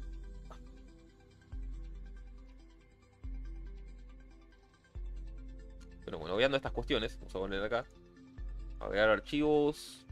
Pero bueno, viendo estas cuestiones, vamos a poner acá. Agregar archivos.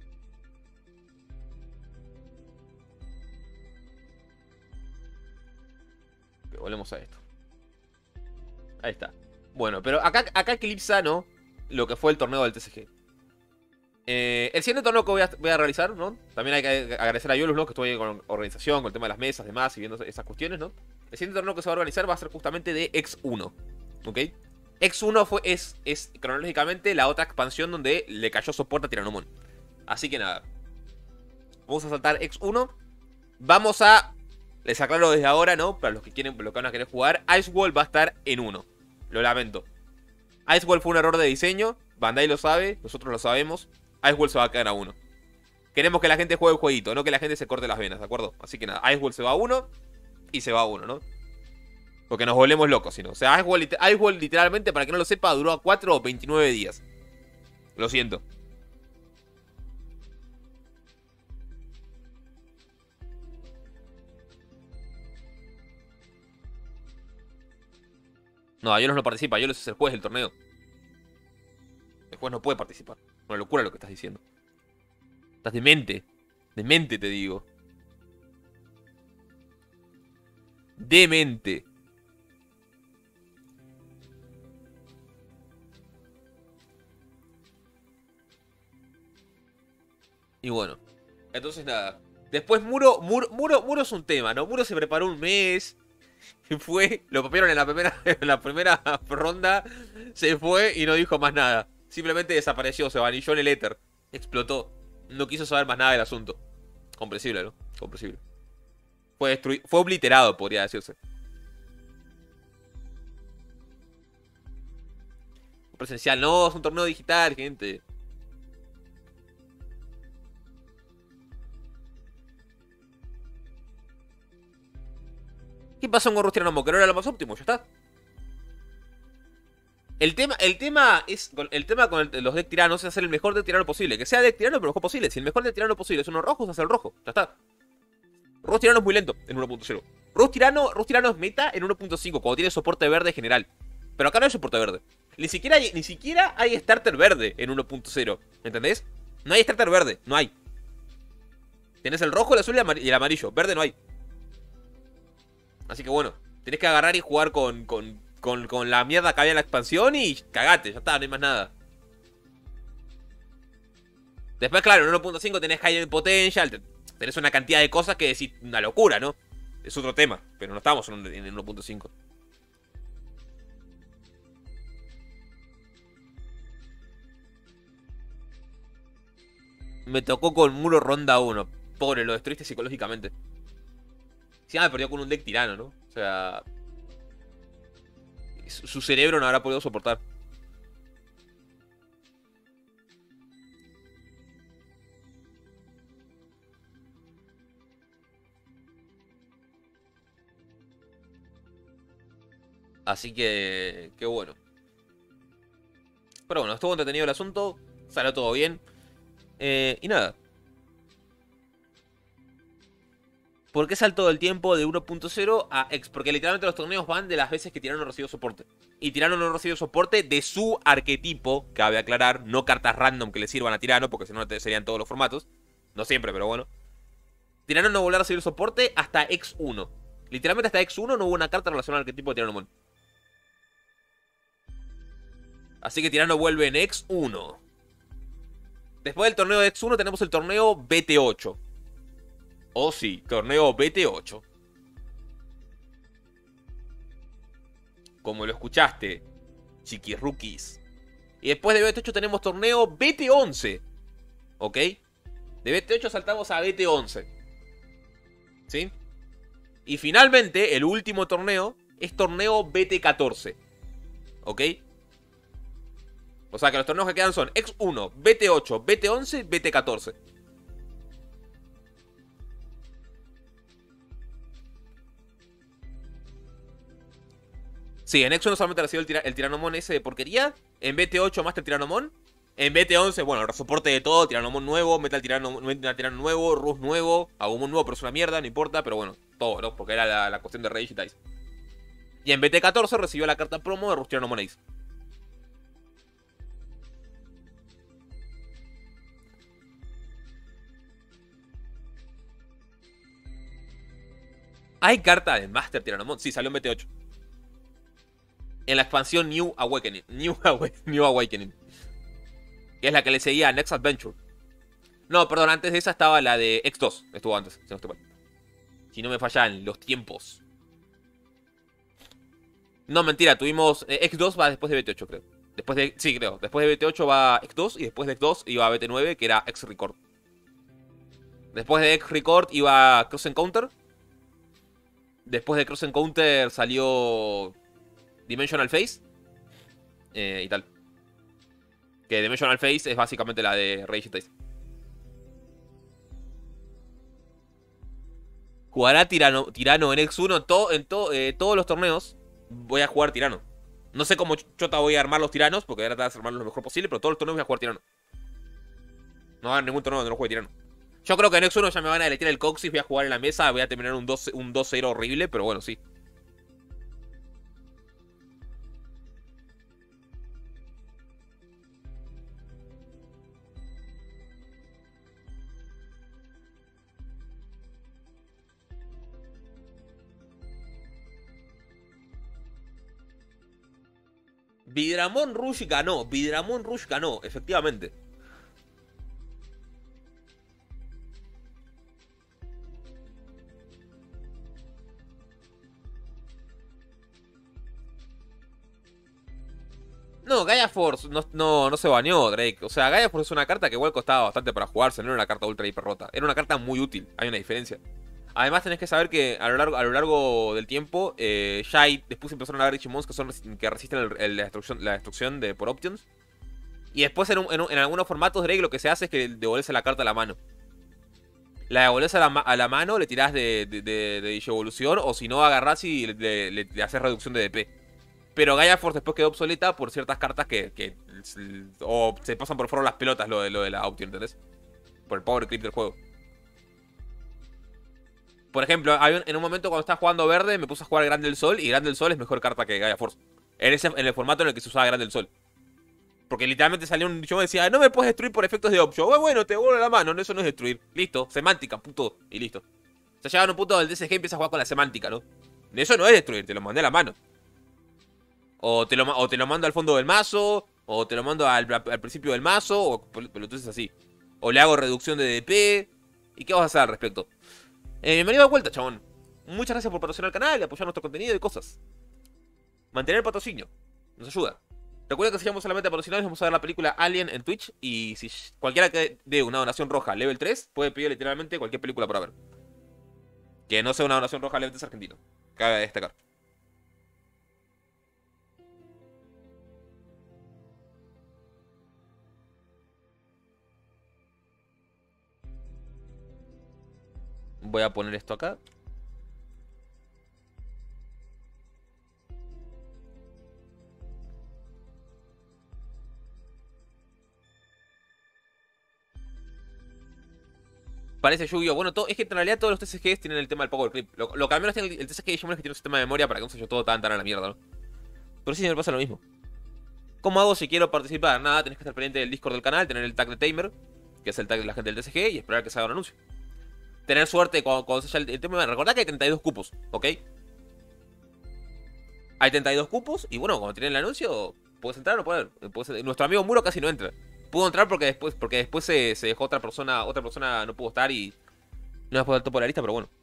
Ok, volvemos a esto. Ahí está. Bueno, pero acá, acá eclipsa, ¿no? Lo que fue el torneo del T C G. Eh, el siguiente torneo que voy a, voy a realizar, ¿no? También hay que agradecer a Yolus, ¿no? Que estoy con organización, con el tema de las mesas, demás, y viendo esas cuestiones, ¿no? El siguiente torneo que se va a organizar va a ser justamente de X uno. ¿Ok? X uno fue, es, es cronológicamente la otra expansión donde le cayó soporte a Tiranomon. Así que nada. Vamos a saltar X uno. Vamos a... Les aclaro desde ahora, ¿no? Para los que quieren, los que van a querer jugar. Ice Wall va a estar en uno. Lo lamento. Ice Wall fue un error de diseño. Bandai lo sabe, nosotros lo sabemos. Ice Wall se va a quedar a uno. Queremos que la gente juegue el jueguito, no que la gente se corte las venas, ¿de acuerdo? Así que nada, Ice Wall se va a uno. Y se va a uno, ¿no? Porque nos volvemos locos, si no. O sea, Ice Wall, Ice Wall literalmente, para que no lo sepa, duró a cuatro o veintinueve días. Lo siento. No, Ayolos no participa, Ayolos es el juez del torneo. El juez no puede participar. Una locura lo que estás diciendo. Estás demente. Demente, te digo. Demente. Y bueno. Entonces nada. Después Muro, Muro, Muro, Muro es un tema, ¿no? Muro se preparó un mes. Se fue. Lo papearon en la primera, en la primera ronda. Se fue y no dijo más nada. Simplemente desapareció, se vanilló en el éter. Explotó. No quiso saber más nada del asunto. Comprensible, ¿no? Comprensible. Fue destruido. Fue obliterado, podría decirse. Presencial, no, es un torneo digital, gente. ¿Qué pasó con Rus Tirano? Que no era lo más óptimo, ya está. El tema, el tema es. El tema con el, los deck tiranos es hacer el mejor deck tirano posible. Que sea deck tirano, pero lo mejor posible. Si el mejor deck tirano posible es uno rojo, se hace el rojo. Ya está. Rus Tirano es muy lento en uno punto cero. Rus Tirano, Rus Tirano es meta en uno punto cinco, cuando tiene soporte verde general. Pero acá no hay soporte verde. Ni siquiera hay, ni siquiera hay starter verde en uno punto cero. ¿Entendés? No hay starter verde, no hay. Tenés el rojo, el azul y el amarillo. Verde no hay. Así que bueno, tenés que agarrar y jugar con, con, con, con la mierda que había en la expansión y cagate, ya está, no hay más nada. Después, claro, en uno punto cinco tenés High Potential, tenés una cantidad de cosas que decir una locura, ¿no? Es otro tema, pero no estamos en, en uno punto cinco. Me tocó con Muro ronda uno. Pobre, lo destruiste psicológicamente. Si me perdió con un deck tirano, ¿no? O sea... Su cerebro no habrá podido soportar. Así que, qué bueno. Pero bueno, estuvo entretenido el asunto. Salió todo bien. Eh, y nada. ¿Por qué saltó del tiempo de uno punto cero a X? Porque literalmente los torneos van de las veces que Tirano recibió soporte. Y Tirano no recibió soporte de su arquetipo, cabe aclarar, no cartas random que le sirvan a Tirano, porque si no serían todos los formatos. No siempre, pero bueno. Tirano no volvió a recibir soporte hasta X uno. Literalmente hasta X uno no hubo una carta relacionada al arquetipo de Tiranomon. Así que Tirano vuelve en X uno. Después del torneo de X uno tenemos el torneo B T ocho. Oh sí, torneo B T ocho. Como lo escuchaste, chiquirruquis. Y después de B T ocho tenemos torneo B T once. ¿Ok? De B T ocho saltamos a B T once. ¿Sí? Y finalmente, el último torneo es torneo B T catorce. ¿Ok? O sea que los torneos que quedan son X uno, B T ocho, B T once, B T catorce. Sí, en X uno solamente recibió el, tira el Tiranomon ese de porquería. En B T ocho Master Tiranomon. En B T once, bueno, el soporte de todo. Tiranomon nuevo, Metal Tirano, Metal Tirano nuevo, Rus nuevo, Agumon nuevo, pero es una mierda, no importa. Pero bueno, todo, ¿no? Porque era la, la cuestión de Rage y Dice. Y en B T catorce recibió la carta promo de Rus Tiranomon Ace. ¿Hay carta de Master Tiranomon? Sí, salió en B T ocho. En la expansión New Awakening. New, Awa New Awakening. Que es la que le seguía a Next Adventure. No, perdón, antes de esa estaba la de X dos. Estuvo antes, si no estoy mal. Si no me fallan los tiempos. No, mentira, tuvimos... Eh, X dos va después de B T ocho, creo. Después de... Sí, creo. Después de B T ocho va X dos y después de X dos iba a B T nueve, que era X Record. Después de X Record iba Cross Encounter. Después de Cross Encounter salió Dimensional Phase. Eh, y tal. Que Dimensional Phase es básicamente la de Rage Dice. Jugará Tirano, Tirano en X uno to, en to, eh, todos los torneos. Voy a jugar Tirano. No sé cómo chota voy a armar los Tiranos, porque voy a tratar de armarlos lo mejor posible, pero todos los torneos voy a jugar Tirano. No va a haber ningún torneo donde no juegue Tirano. Yo creo que en X uno ya me van a deletear el Coxis, voy a jugar en la mesa, voy a terminar un dos cero horrible, pero bueno, sí. Vidramon Rush ganó, Vidramon Rush ganó, efectivamente. No, Gaia Force no, no, no se baneó, Drake. O sea, Gaia Force es una carta que igual costaba bastante para jugarse, no era una carta ultra hiper rota. Era una carta muy útil, hay una diferencia. Además tenés que saber que a lo largo, a lo largo del tiempo, eh, ya hay, después empezaron a haber Digimons que, son, que resisten el, el, la, destrucción, la destrucción de por Options. Y después en, un, en, un, en algunos formatos, Drake, lo que se hace es que devolverse la carta a la mano. La devolvés a la, a la mano, le tirás de, de, de, de Digievolución, o si no, agarrás y le, le, le, le haces reducción de D P. Pero Gaia Force después quedó obsoleta por ciertas cartas que, que o se pasan por fuera las pelotas lo de, lo de la Option, ¿entendés? Por el power creep del juego. Por ejemplo, hay un, en un momento cuando estaba jugando verde me puse a jugar Grande del Sol y Grande del Sol es mejor carta que Gaia Force. En, ese, en el formato en el que se usaba Grande del Sol. Porque literalmente salió un... Yo me decía, no me puedes destruir por efectos de option. Bueno, bueno, te devuelvo la mano, no, eso no es destruir. Listo, semántica, puto, y listo. O sea, llega a un punto del D S G y empieza a jugar con la semántica, ¿no? Eso no es destruir, te lo mandé a la mano. O te lo, o te lo mando al fondo del mazo, o te lo mando al, al principio del mazo, o pelotudes así. O le hago reducción de D P. ¿Y qué vas a hacer al respecto? Eh, bienvenido de vuelta, chabón. Muchas gracias por patrocinar el canal y apoyar nuestro contenido y cosas. Mantener el patrocinio nos ayuda. Recuerda que si llegamos solamente a patrocinar, vamos a ver la película Alien en Twitch. Y si cualquiera que dé una donación roja level tres, puede pedir literalmente cualquier película por haber. Que no sea una donación roja level tres argentino. Cabe destacar. Voy a poner esto acá. Parece Yu-Gi-Oh! Bueno, todo, es que en realidad todos los T C Gs tienen el tema del Power Clip. Lo, lo que al menos tiene el, el T C G de Digimon es que tiene un sistema de memoria para que no se yo todo tan tan a la mierda, ¿no? Pero sí, me pasa lo mismo. ¿Cómo hago si quiero participar? Nada, tenés que estar pendiente del Discord del canal, tener el tag de Tamer, que es el tag de la gente del T C G, y esperar que se haga un anuncio. Tener suerte cuando, cuando se haya el, el tema. Recordad que hay treinta y dos cupos, ¿ok? Hay treinta y dos cupos, y bueno, cuando tienen el anuncio, puedes entrar o no puedes. puedes nuestro amigo Muro casi no entra. Pudo entrar porque después, porque después se, se dejó otra persona, otra persona no pudo estar y no me puedo dar topo de la lista, pero bueno.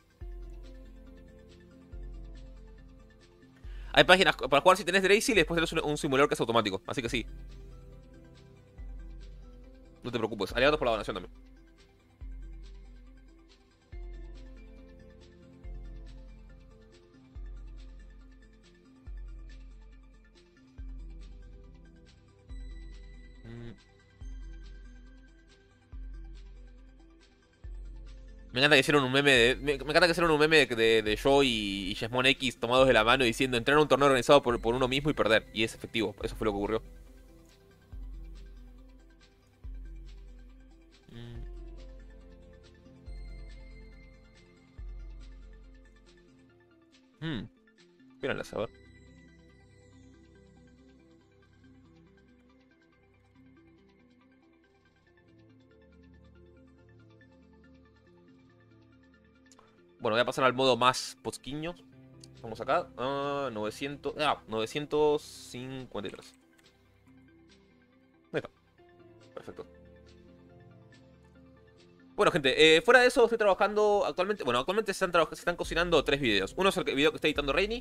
Hay páginas para jugar si tenés Dracy y después tenés un, un simulador que es automático, así que sí. No te preocupes, aliados por la donación también. Mm. Me encanta que hicieron un meme de. Me, me encanta que hicieron un meme de, de, de yo y, y Jesmon X tomados de la mano diciendo entrar a un torneo organizado por, por uno mismo y perder. Y es efectivo, eso fue lo que ocurrió. Mm. Hmm. Espérenla, a ver. Bueno, voy a pasar al modo más posquiño. Vamos acá. Ah, novecientos. Ah, novecientos cincuenta y tres. Ahí está. Perfecto. Bueno, gente, eh, fuera de eso estoy trabajando actualmente. Bueno, actualmente se están, se están cocinando tres videos. Uno es el video que está editando Rainy,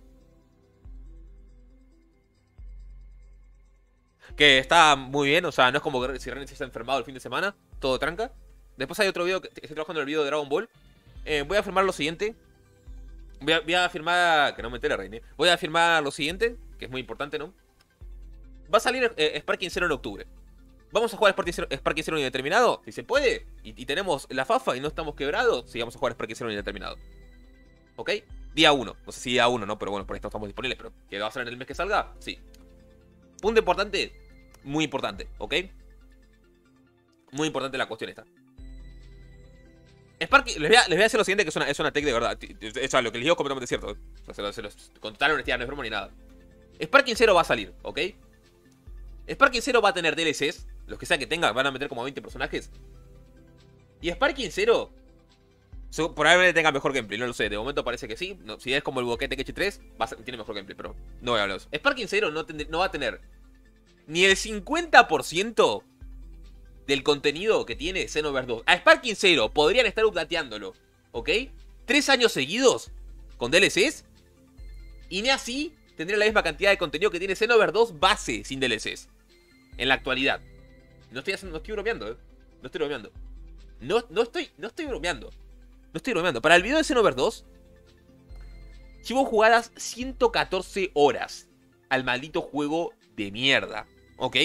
que está muy bien, o sea, no es como que si Rainy se está enfermado el fin de semana, todo tranca. Después hay otro video que estoy trabajando en el video de Dragon Ball. Eh, voy a firmar lo siguiente. Voy a, voy a firmar. Que no me entere, Rainy. Voy a firmar lo siguiente, que es muy importante, ¿no? Va a salir eh, Sparking Zero en octubre. ¿Vamos a jugar Sparking Zero, Sparking Zero indeterminado? Si se puede, y, y tenemos la fafa y no estamos quebrados, sí, vamos a jugar Sparking Zero indeterminado. ¿Ok? Día uno. No sé si día uno, ¿no? Pero bueno, por ahí no estamos disponibles. Pero que va a ser en el mes que salga, sí. Punto importante, muy importante, ¿ok? Muy importante la cuestión esta. Sparking, les voy, a, les voy a decir lo siguiente, que es una, es una tech de verdad. O sea, lo que les digo es completamente cierto. ¿Eh? O sea, se lo, se los, con total honestidad, no es broma ni nada. Sparking Zero va a salir, ¿ok? Sparking Zero va a tener D L Cs. Los que sea que tenga, van a meter como veinte personajes. Y Sparking Zero probablemente tenga mejor gameplay, no lo sé. De momento parece que sí. No, si es como el Boquete Kechi tres, va a ser, tiene mejor gameplay, pero no voy a hablar de eso. Sparking Zero no, no va a tener ni el cincuenta por ciento del contenido que tiene Xenoverse dos. A Sparking Zero podrían estar updateándolo, ¿ok? Tres años seguidos con D L Cs. Y ni así tendría la misma cantidad de contenido que tiene Xenoverse dos base sin D L Cs. En la actualidad. No estoy, no estoy bromeando, ¿eh? No estoy bromeando. No, no, estoy, no estoy bromeando. No estoy bromeando. Para el video de Xenoverse dos, llevo jugadas ciento catorce horas al maldito juego de mierda. ¿Ok?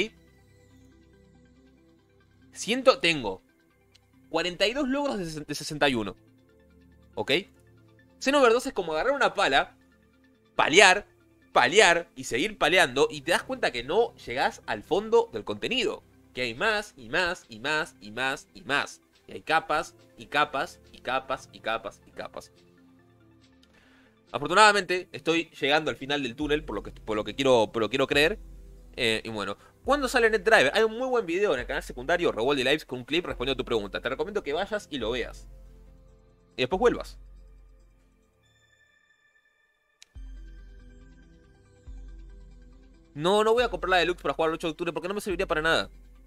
Ciento, tengo cuarenta y dos logros de sesenta y uno. ¿Ok? Xenoverse dos es como agarrar una pala, palear, palear y seguir paleando, y te das cuenta que no llegás al fondo del contenido. Que hay más, y más, y más, y más, y más. Y hay capas, y capas, y capas, y capas, y capas. Afortunadamente, estoy llegando al final del túnel, por lo que, por lo que, quiero, por lo que quiero creer. Eh, y bueno, ¿cuándo sale NetDriver? Hay un muy buen video en el canal secundario Revolde Lives con un clip respondiendo a tu pregunta. Te recomiendo que vayas y lo veas. Y después vuelvas. No, no voy a comprar la Deluxe para jugar el ocho de octubre porque no me serviría para nada.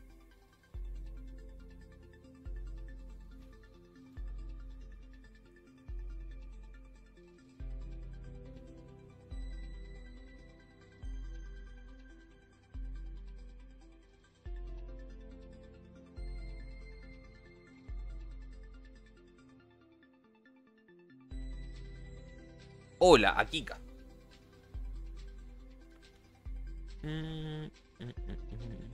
Hola, Akika. Mm, mm, mm, mm.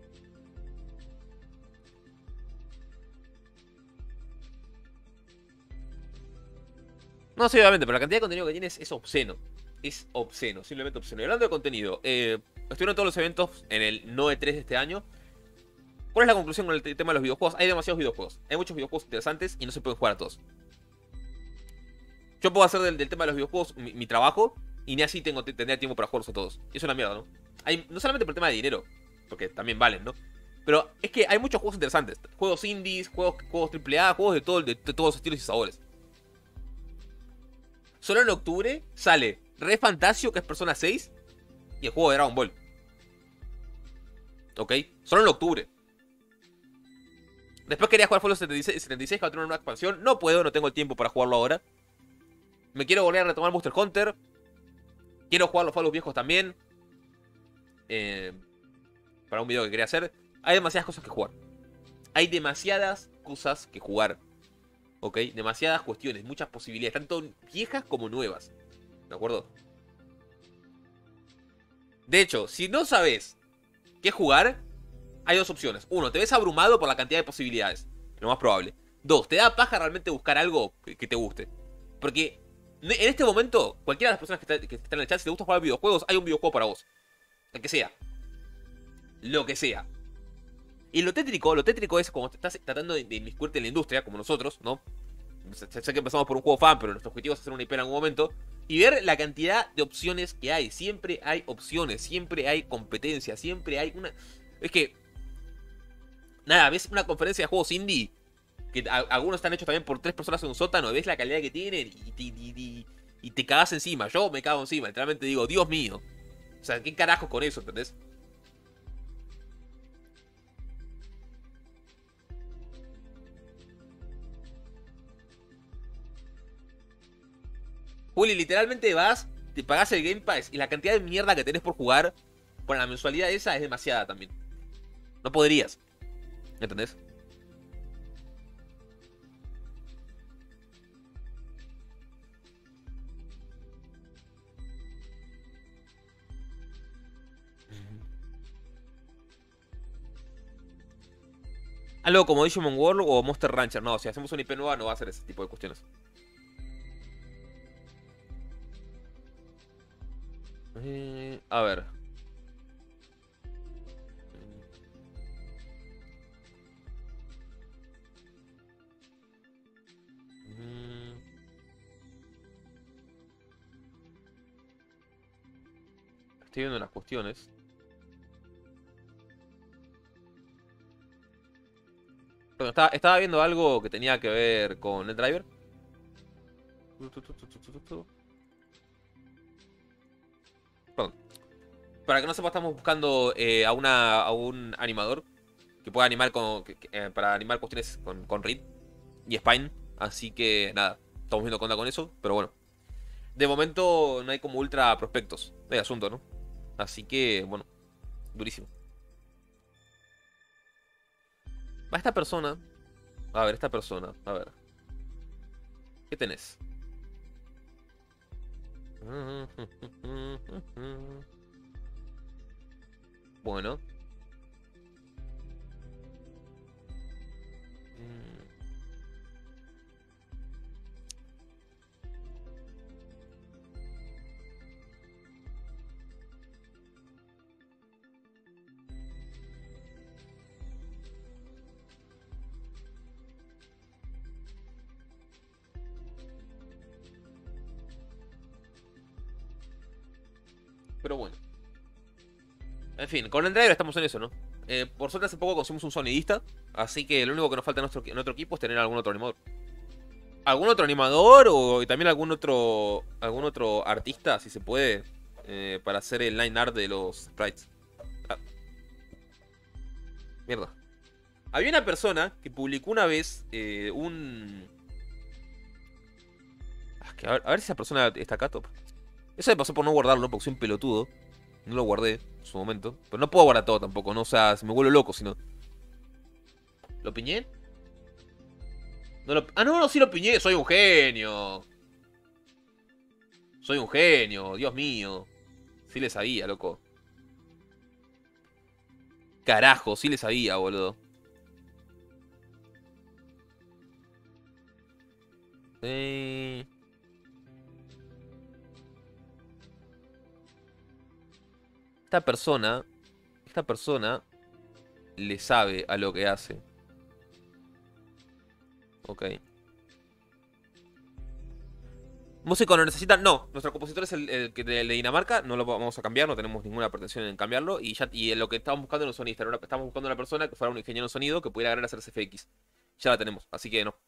No, sí, obviamente, pero la cantidad de contenido que tienes es obsceno. Es obsceno, simplemente obsceno. Y hablando de contenido, eh, estuvieron todos los eventos en el N O E tres de este año. ¿Cuál es la conclusión con el tema de los videojuegos? Hay demasiados videojuegos. Hay muchos videojuegos interesantes y no se pueden jugar a todos. Yo puedo hacer del, del tema de los videojuegos mi, mi trabajo y ni así tengo, tendría tiempo para jugarlos a todos. Y es una mierda, ¿no? Hay, no solamente por el tema de dinero, porque también valen, ¿no? Pero es que hay muchos juegos interesantes. Juegos indies, juegos, juegos triple A, juegos de, todo, de, de todos los estilos y sabores. Solo en octubre sale Re Fantasio, que es Persona seis, y el juego de Dragon Ball. ¿Ok? Solo en octubre. Después quería jugar Fallout setenta y seis, setenta y seis que va a tener una expansión. No puedo, no tengo el tiempo para jugarlo ahora. Me quiero volver a retomar Monster Hunter. Quiero jugar los Fallout viejos también. Eh, para un video que quería hacer. Hay demasiadas cosas que jugar. Hay demasiadas cosas que jugar. ¿Ok? Demasiadas cuestiones, muchas posibilidades. Tanto viejas como nuevas. ¿De acuerdo? De hecho, si no sabes qué jugar, hay dos opciones. Uno, te ves abrumado por la cantidad de posibilidades. Lo más probable. Dos, te da paja realmente buscar algo que, que te guste. Porque en este momento, cualquiera de las personas que, está, que están en el chat, si te gusta jugar videojuegos, hay un videojuego para vos. El que sea. Lo que sea. Y lo tétrico, lo tétrico es como te estás tratando de, de inmiscuirte en la industria, como nosotros, ¿no? Sé, sé que empezamos por un juego fan, pero nuestro objetivo es hacer una I P en algún momento. Y ver la cantidad de opciones que hay. Siempre hay opciones, siempre hay competencia, siempre hay una... Es que... Nada, ves una conferencia de juegos indie, que a, algunos están hechos también por tres personas en un sótano, ves la calidad que tienen y, y, y, y, y te cagas encima. Yo me cago encima, literalmente digo, Dios mío. O sea, ¿qué carajos con eso, entendés? Juli, literalmente vas, te pagas el Game Pass y la cantidad de mierda que tenés por jugar, por la mensualidad esa, es demasiada también. No podrías. ¿Entendés? Algo como Digimon World o Monster Rancher. No, si hacemos una I P nueva no va a ser ese tipo de cuestiones. Eh, a ver. Mm, Estoy viendo las cuestiones. Bueno, estaba, estaba viendo algo que tenía que ver con NetDriver. Perdón. Para que no sepa, estamos buscando eh, a, una, a un animador que pueda animar con, que- que, eh, para animar cuestiones con, con Reed y Spine. Así que nada, estamos viendo qué onda con eso. Pero bueno, de momento no hay como ultra prospectos de asunto, ¿no? Así que, bueno, durísimo. Va esta persona. A ver, esta persona. A ver. ¿Qué tenés? Bueno. Mm, Pero bueno. En fin, con el driver estamos en eso, ¿no? Eh, por suerte hace poco conseguimos un sonidista. Así que lo único que nos falta en nuestro, en nuestro equipo es tener algún otro animador. ¿Algún otro animador o también algún otro algún otro artista, si se puede, eh, para hacer el line art de los sprites? Ah, mierda. Había una persona que publicó una vez eh, un... Ah, que a, ver, a ver si esa persona está acá, top. Eso me pasó por no guardarlo, porque soy un pelotudo. No lo guardé en su momento. Pero no puedo guardar todo tampoco, ¿no? O sea, se me vuelve loco si no. ¿Lo piñé? No lo... Ah, no, no, sí lo piñé. Soy un genio. Soy un genio, Dios mío. Sí le sabía, loco. Carajo, sí le sabía, boludo. Eh... Esta persona... Esta persona... le sabe a lo que hace. Ok. Músico no necesita. No, nuestro compositor es el, el que de, de Dinamarca. No lo vamos a cambiar, no tenemos ninguna pretensión en cambiarlo. Y ya y lo que estábamos buscando era un sonista. Era una- Estábamos buscando una persona que fuera un ingeniero en sonido que pudiera agarrar a hacer C F X. Ya la tenemos, así que no.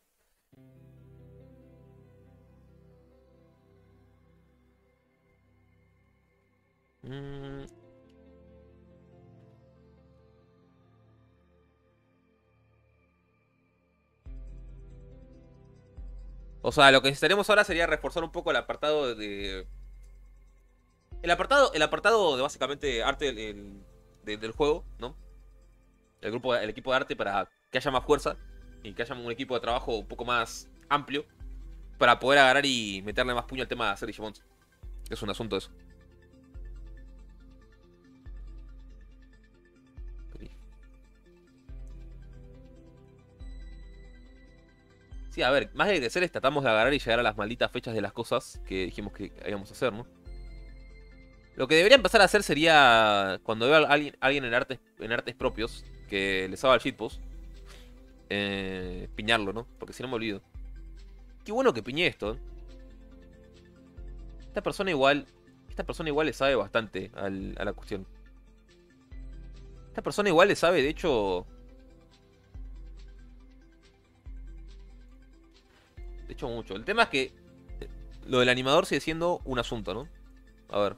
Mm, O sea, lo que necesitaremos ahora sería reforzar un poco el apartado de. El apartado, el apartado de básicamente arte del, el- de- del juego, ¿no? El grupo, el equipo de arte para que haya más fuerza y que haya un equipo de trabajo un poco más amplio para poder agarrar y meterle más puño al tema de hacer Digimons. Es un asunto eso. Sí, a ver, más de crecer tratamos de agarrar y llegar a las malditas fechas de las cosas que dijimos que íbamos a hacer, ¿no? Lo que debería empezar a hacer sería, cuando vea a alguien, alguien en, artes, en artes propios que les haga el shitpost, eh, piñarlo, ¿no? Porque si no me olvido. Qué bueno que piñé esto, ¿eh? Esta persona igual, esta persona igual le sabe bastante al- a la cuestión. Esta persona igual le sabe, de hecho, de hecho mucho. El tema es que lo del animador sigue siendo un asunto, ¿no? A ver.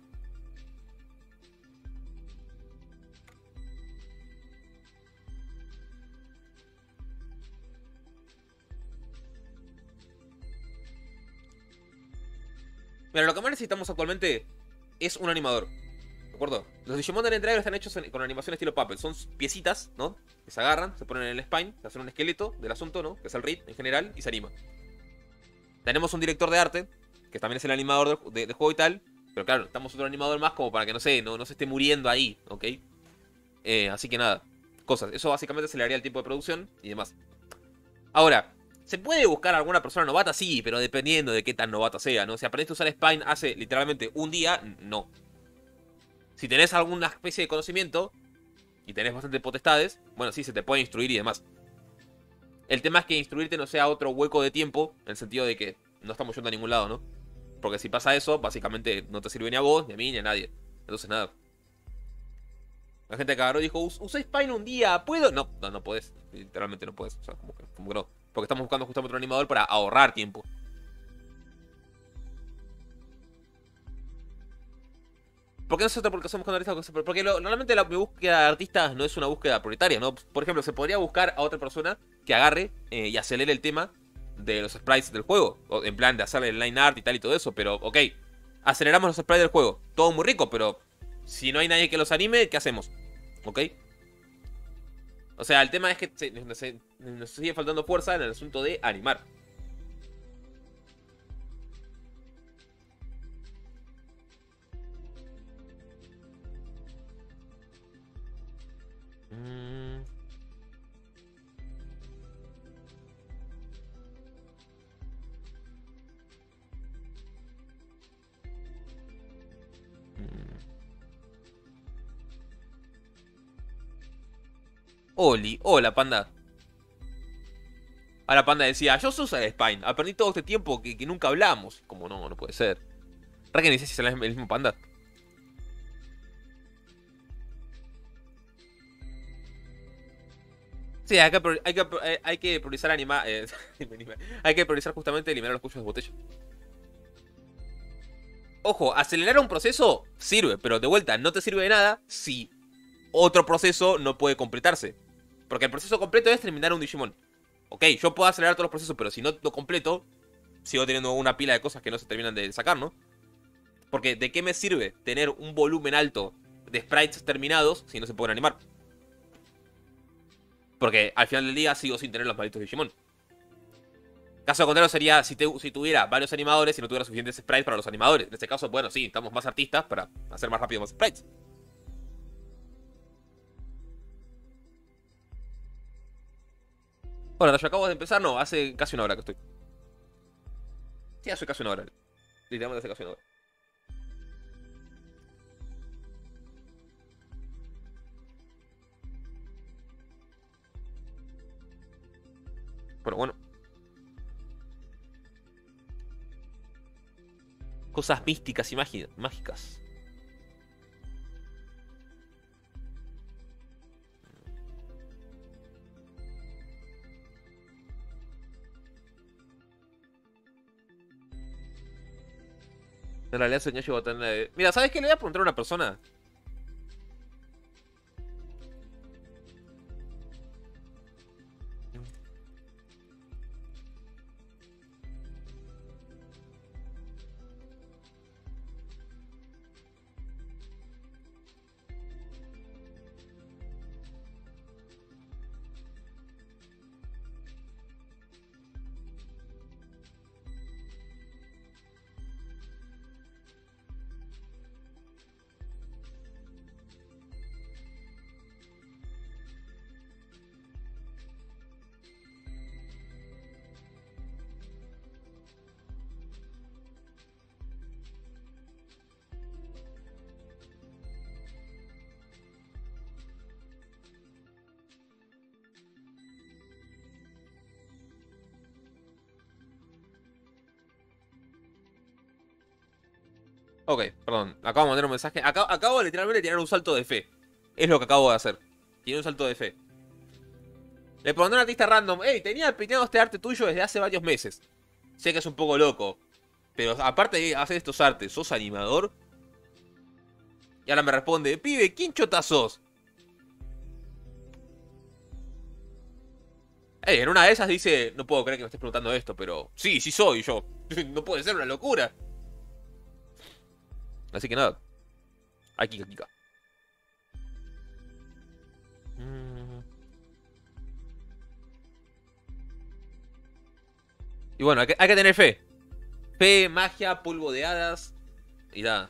Mira, lo que más necesitamos actualmente es un animador. ¿De acuerdo? Los Digimon de Entrada están hechos en- con animación estilo Puppet. Son piecitas, ¿no? Que se agarran, se ponen en el spine, se hacen un esqueleto del asunto, ¿no? Que es el read en general, y se anima. Tenemos un director de arte, que también es el animador del de, de juego y tal. Pero claro, estamos otro animador más como para que, no sé, no, no se esté muriendo ahí, ¿ok? Eh, así que nada, cosas. Eso básicamente aceleraría el tiempo de producción y demás. Ahora, ¿se puede buscar alguna persona novata? Sí, pero dependiendo de qué tan novata sea, ¿no? Si aprendiste a usar Spine hace literalmente un día, no. Si tenés alguna especie de conocimiento y tenés bastante potestades, bueno, sí, se te puede instruir y demás. El tema es que instruirte no sea otro hueco de tiempo, en el sentido de que no estamos yendo a ningún lado, ¿no? Porque si pasa eso, básicamente no te sirve ni a vos, ni a mí, ni a nadie. Entonces, nada. La gente que agarró y dijo, usé Spine un día, ¿puedo? No, no, no podés. Literalmente no puedes. O sea, como que, como que no. Porque estamos buscando justamente otro animador para ahorrar tiempo. ¿Por qué no es otra publicación buscando artistas? Porque lo- normalmente la mi búsqueda de artistas no es una búsqueda prioritaria, ¿no? Por ejemplo, se podría buscar a otra persona que agarre eh, y acelere el tema de los sprites del juego. O en plan de hacerle el line art y tal y todo eso. Pero, ok, aceleramos los sprites del juego. Todo muy rico, pero si no hay nadie que los anime, ¿qué hacemos? ¿Ok? O sea, el tema es que se- nos, nos sigue faltando fuerza en el asunto de animar. Mm, mm. Oli, hola, panda. Ahora Panda decía, yo soy usar Spine, aprendí todo este tiempo que, que nunca hablamos. Como no, no puede ser. ¿Para que ni sé si es el el mismo Panda? Sí, hay que, prior- hay que, eh, hay que priorizar anima, eh, hay que priorizar justamente eliminar los cuchos de botella. Ojo, acelerar un proceso sirve, pero de vuelta no te sirve de nada si otro proceso no puede completarse. Porque el proceso completo es terminar un Digimon. Ok, yo puedo acelerar todos los procesos, pero si no lo completo, sigo teniendo una pila de cosas que no se terminan de sacar, ¿no? Porque ¿de qué me sirve tener un volumen alto de sprites terminados si no se pueden animar? Porque al final del día sigo sin tener los malditos Digimon. Caso contrario sería si, te, si tuviera varios animadores y no tuviera suficientes sprites para los animadores. En este caso, bueno, sí, estamos más artistas para hacer más rápido más sprites. Bueno, yo acabo de empezar, no, hace casi una hora que estoy. Sí, hace casi una hora. Literalmente hace casi una hora. Cosas místicas y magi- mágicas. En realidad soñé llegó a tener... Mira, ¿sabes qué? Le voy a preguntar a una persona. Ok, perdón. Acabo de mandar un mensaje. Acabo, acabo de literalmente tirar un salto de fe. Es lo que acabo de hacer. Tiene un salto de fe. Le pregunté a un artista random. Hey, tenía pineado este arte tuyo desde hace varios meses. Sé que es un poco loco. Pero aparte de hacer estos artes, ¿sos animador? Y ahora me responde, pibe, ¿quién chota sos? Hey, en una de esas dice, no puedo creer que me estés preguntando esto, pero sí, sí soy yo. No puede ser una locura. Así que nada. Aquí, aquí, aquí. Mm. Y bueno, hay que, hay que tener fe. Fe, magia, polvo de hadas. Y nada.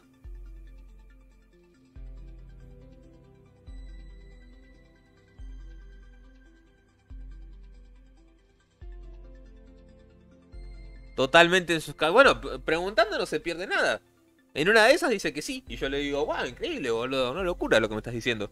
Totalmente en sus ca- Bueno, p- preguntando no se pierde nada. En una de esas dice que sí. Y yo le digo, wow, increíble, boludo. Una locura lo que me estás diciendo.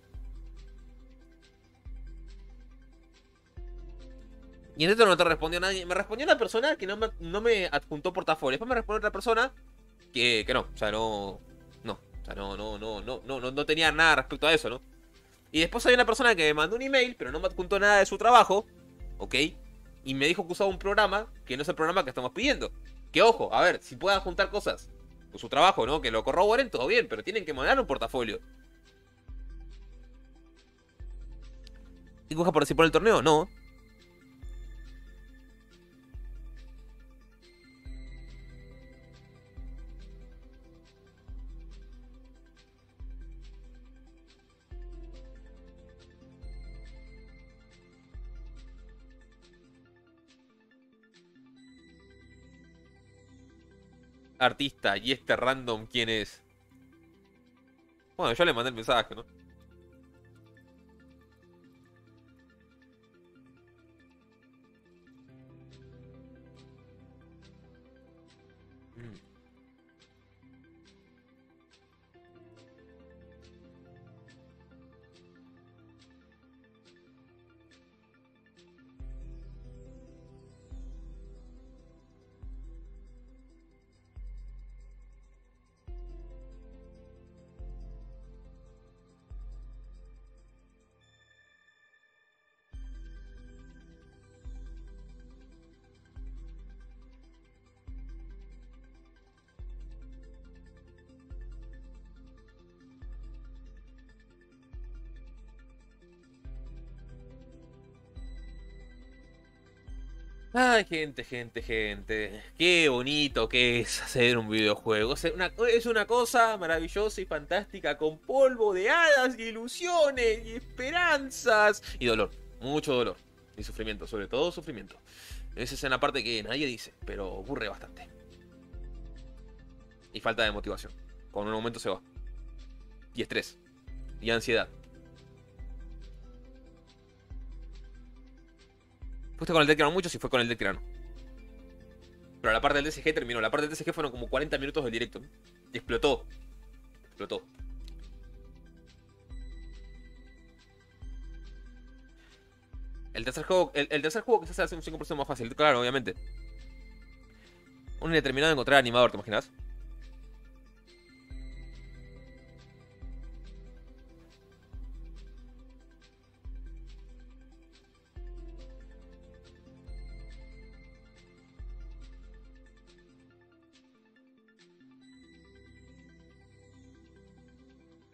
Y en esto no te respondió nadie. Me respondió una persona que no me, no me adjuntó portafolio. Después me respondió otra persona que, que no. O sea, no. No. O sea, no, no, no, no, no, no, no tenía nada respecto a eso, ¿no? Y después hay una persona que me mandó un email, pero no me adjuntó nada de su trabajo. ¿Ok? Y me dijo que usaba un programa que no es el programa que estamos pidiendo. Que ojo, a ver, si pueden juntar cosas con su trabajo, ¿no? Que lo corroboren, todo bien, pero tienen que mandar un portafolio. ¿Y busca participar en el torneo? No. Artista, y este random, ¿quién es? Bueno, yo le mandé el mensaje, ¿no? Mm. Ay, gente, gente, gente. Qué bonito que es hacer un videojuego. Es una, es una cosa maravillosa y fantástica con polvo de hadas y ilusiones y esperanzas. Y dolor, mucho dolor. Y sufrimiento, sobre todo sufrimiento. Esa es una parte que nadie dice, pero ocurre bastante. Y falta de motivación. Con un momento se va. Y estrés. Y ansiedad. Fuiste con el deck tirano mucho, si fue con el deck tirano. Pero la parte del D C G terminó. La parte del D C G fueron como cuarenta minutos del directo. Y explotó. Explotó. El tercer juego, el, el tercer juego que se hace un cinco por ciento más fácil. Claro, obviamente. Un indeterminado de encontrar animador, ¿te imaginas?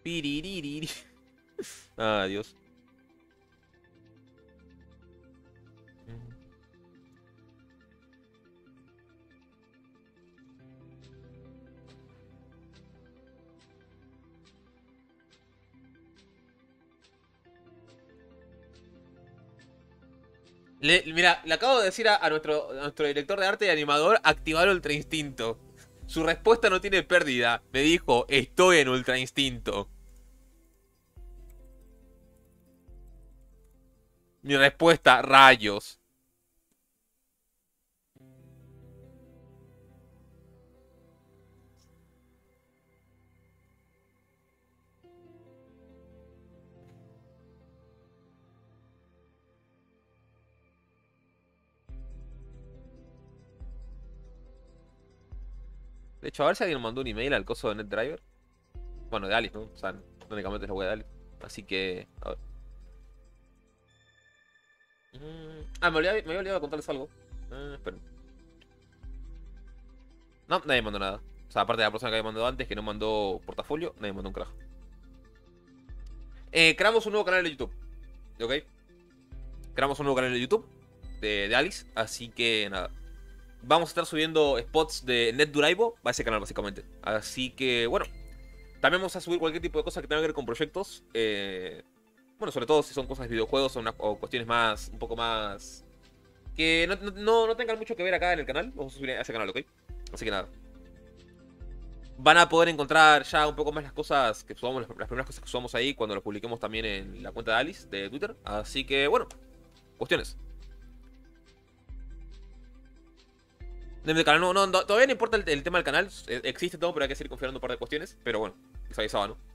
Piriririri. Ah, Dios. Le- mira, le acabo de decir a, a nuestro, a nuestro director de arte y animador activar Ultra Instinto. Su respuesta no tiene pérdida. Me dijo, estoy en Ultra Instinto. Mi respuesta, rayos. De hecho, a ver si alguien mandó un email al coso de NetDriver. Bueno, de Alice, ¿no? O sea, únicamente es la web de Alice. Así que, a ver. Mm, Ah, me olvidé, me había olvidado de contarles algo. Eh, esperen. No, nadie mandó nada. O sea, aparte de la persona que había mandado antes, que no mandó portafolio, nadie mandó un carajo. Eh, creamos un nuevo canal de YouTube. ¿Ok? Creamos un nuevo canal de YouTube de, de Alice. Así que nada. Vamos a estar subiendo spots de NetDuraibo a ese canal, básicamente. Así que, bueno. También vamos a subir cualquier tipo de cosa que tenga que ver con proyectos. Eh, bueno, sobre todo si son cosas de videojuegos o, una- o cuestiones más, un poco más... Que no, no, no tengan mucho que ver acá en el canal. Vamos a subir a ese canal, ¿ok? Así que nada. Van a poder encontrar ya un poco más las cosas que subamos, las, las primeras cosas que subamos ahí cuando lo publiquemos también en la cuenta de Alice de Twitter. Así que, bueno, cuestiones. Del canal, no, no, no, todavía no importa el, el tema del canal. eh, Existe todo, pero hay que seguir configurando un par de cuestiones. Pero bueno, les avisaba, ¿no?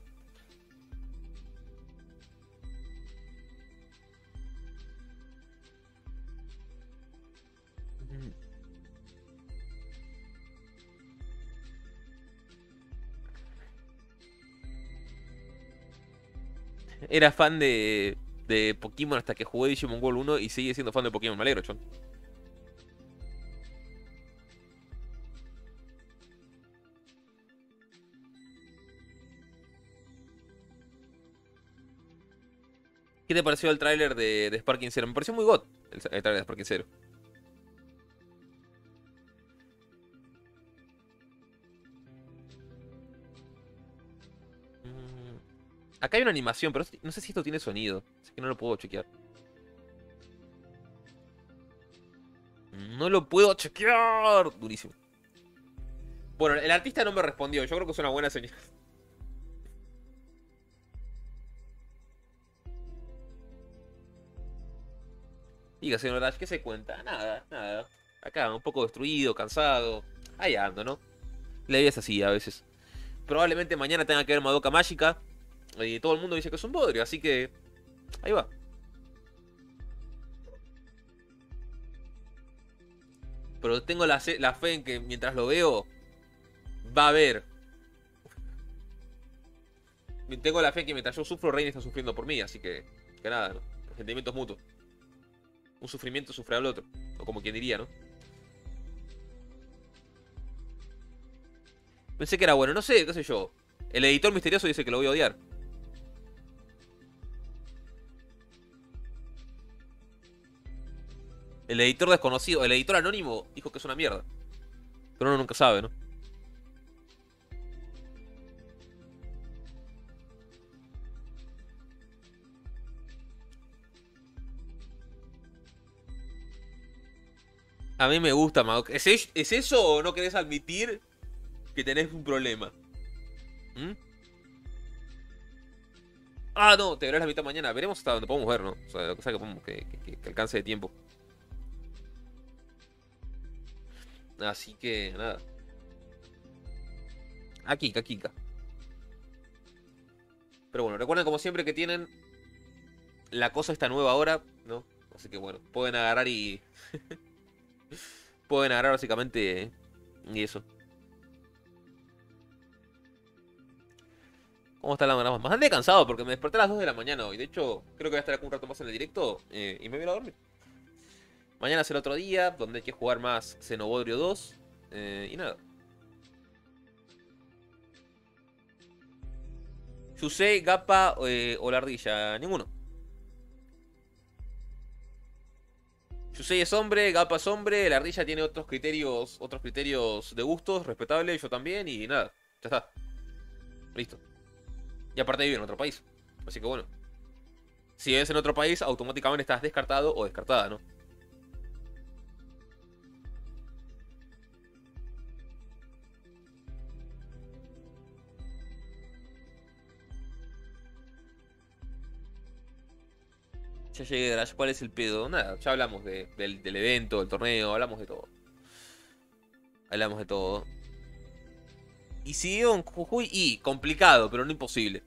Era fan de, de Pokémon hasta que jugué Digimon World uno y sigue siendo fan de Pokémon. Me alegro, chon. ¿Qué te pareció el tráiler de, de Sparking Zero? Me pareció muy god el, el tráiler de Sparking Zero. Mm, Acá hay una animación, pero no sé si esto tiene sonido. Así que no lo puedo chequear. No lo puedo chequear. Durísimo. Bueno, el artista no me respondió. Yo creo que es una buena señal. Diga, señor Dash, ¿qué se cuenta? Nada, nada. Acá, un poco destruido, cansado. Ahí ando, ¿no? La vida es así a veces. Probablemente mañana tenga que ver Madoka Mágica. Y todo el mundo dice que es un bodrio, así que... Ahí va. Pero tengo la, la fe en que mientras lo veo, va a haber. Tengo la fe en que mientras yo sufro, Reina está sufriendo por mí, así que... Que nada, ¿no? Sentimientos mutuos. Un sufrimiento sufre al otro. O como quien diría, ¿no? Pensé que era bueno, no sé, qué sé yo. El editor misterioso dice que lo voy a odiar. El editor desconocido, el editor anónimo dijo que es una mierda. Pero uno nunca sabe, ¿no? A mí me gusta Madoka. ¿Es, ¿Es eso o no querés admitir que tenés un problema? ¿Mm? Ah, no, te verás la mitad mañana. Veremos hasta donde podemos ver, ¿no? O sea, lo que sea que, podemos, que, que, que alcance de tiempo. Así que, nada. Aquí, aquí. Pero bueno, recuerden como siempre que tienen la cosa esta nueva ahora, ¿no? Así que bueno, pueden agarrar y... pueden agarrar básicamente... ¿eh? Y eso. ¿Cómo está la mañana? Bastante cansado porque me desperté a las dos de la mañana hoy. De hecho, creo que voy a estar acá un rato más en el directo eh, y me voy a ir a dormir. Mañana será otro día donde hay que jugar más Xenobodrio dos. Eh, y nada. Yusei, Gappa eh, o la ardilla. Ninguno. Yusei es hombre, Gappa es hombre, la ardilla tiene otros criterios, otros criterios de gustos, respetable, yo también, y nada, ya está. Listo. Y aparte vive en otro país. Así que bueno. Si vives en otro país, automáticamente estás descartado o descartada, ¿no? Ya llegué, Drash, ¿cuál es el pedo? Nada, ya hablamos de, del, del evento, del torneo, hablamos de todo. Hablamos de todo. Y siguió en Jujuy y complicado, pero no imposible.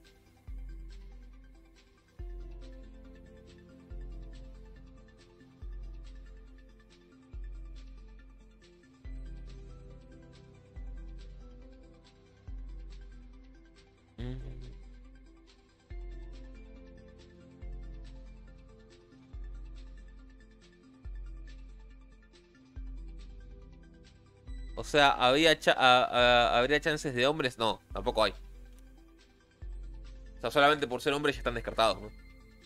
O sea, ¿había cha a- a- ¿habría chances de hombres? No, tampoco hay. O sea, solamente por ser hombres ya están descartados, ¿no?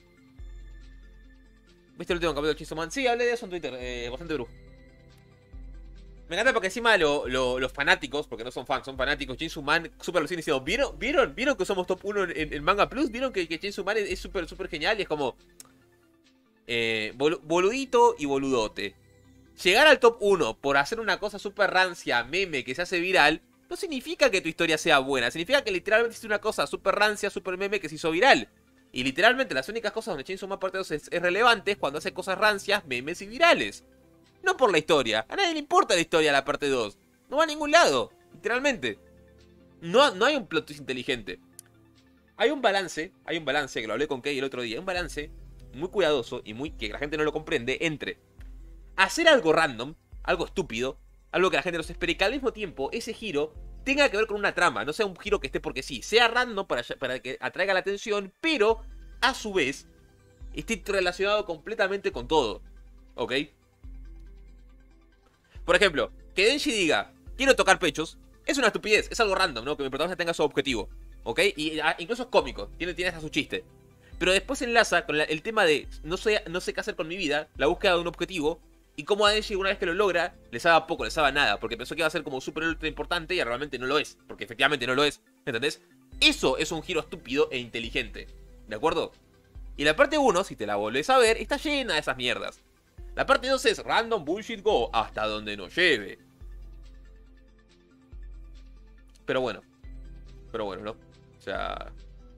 ¿Viste el último capítulo de Chainsaw Man? Sí, hablé de eso en Twitter, eh, bastante brujo. Me encanta porque encima lo, lo, los fanáticos, porque no son fans, son fanáticos, Chainsaw Man super alucinan diciendo, ¿vieron? ¿Vieron? ¿Vieron que somos top uno en, en Manga Plus? ¿Vieron que, que Chainsaw Man es súper, súper genial? Y es como... Eh, bol boludito y boludote. Llegar al top uno por hacer una cosa súper rancia, meme, que se hace viral, no significa que tu historia sea buena. Significa que literalmente hiciste una cosa súper rancia, súper meme, que se hizo viral. Y literalmente las únicas cosas donde Chainsaw Man parte dos es, es relevante es cuando hace cosas rancias, memes y virales. No por la historia. A nadie le importa la historia de la parte dos. No va a ningún lado. Literalmente. No, no hay un plot twist inteligente. Hay un balance. Hay un balance, que lo hablé con Kay el otro día. Un balance muy cuidadoso y muy que la gente no lo comprende entre hacer algo random, algo estúpido, algo que la gente no se espere, y que al mismo tiempo ese giro tenga que ver con una trama. No sea un giro que esté porque sí. Sea random para, para que atraiga la atención, pero a su vez esté relacionado completamente con todo. ¿Ok? Por ejemplo, que Denji diga, quiero tocar pechos, es una estupidez, es algo random, ¿no? Que mi protagonista tenga su objetivo, ¿ok? Y a, incluso es cómico, tiene, tiene hasta su chiste. Pero después enlaza con la, el tema de no sé, no sé qué hacer con mi vida, la búsqueda de un objetivo, y cómo a Denji una vez que lo logra, le sabe poco, le sabe nada, porque pensó que iba a ser como súper ultra importante y realmente no lo es, porque efectivamente no lo es, ¿entendés? Eso es un giro estúpido e inteligente, ¿de acuerdo? Y la parte uno, si te la volvés a ver, está llena de esas mierdas. La parte dos es random bullshit go hasta donde nos lleve. Pero bueno. Pero bueno, ¿no? O sea...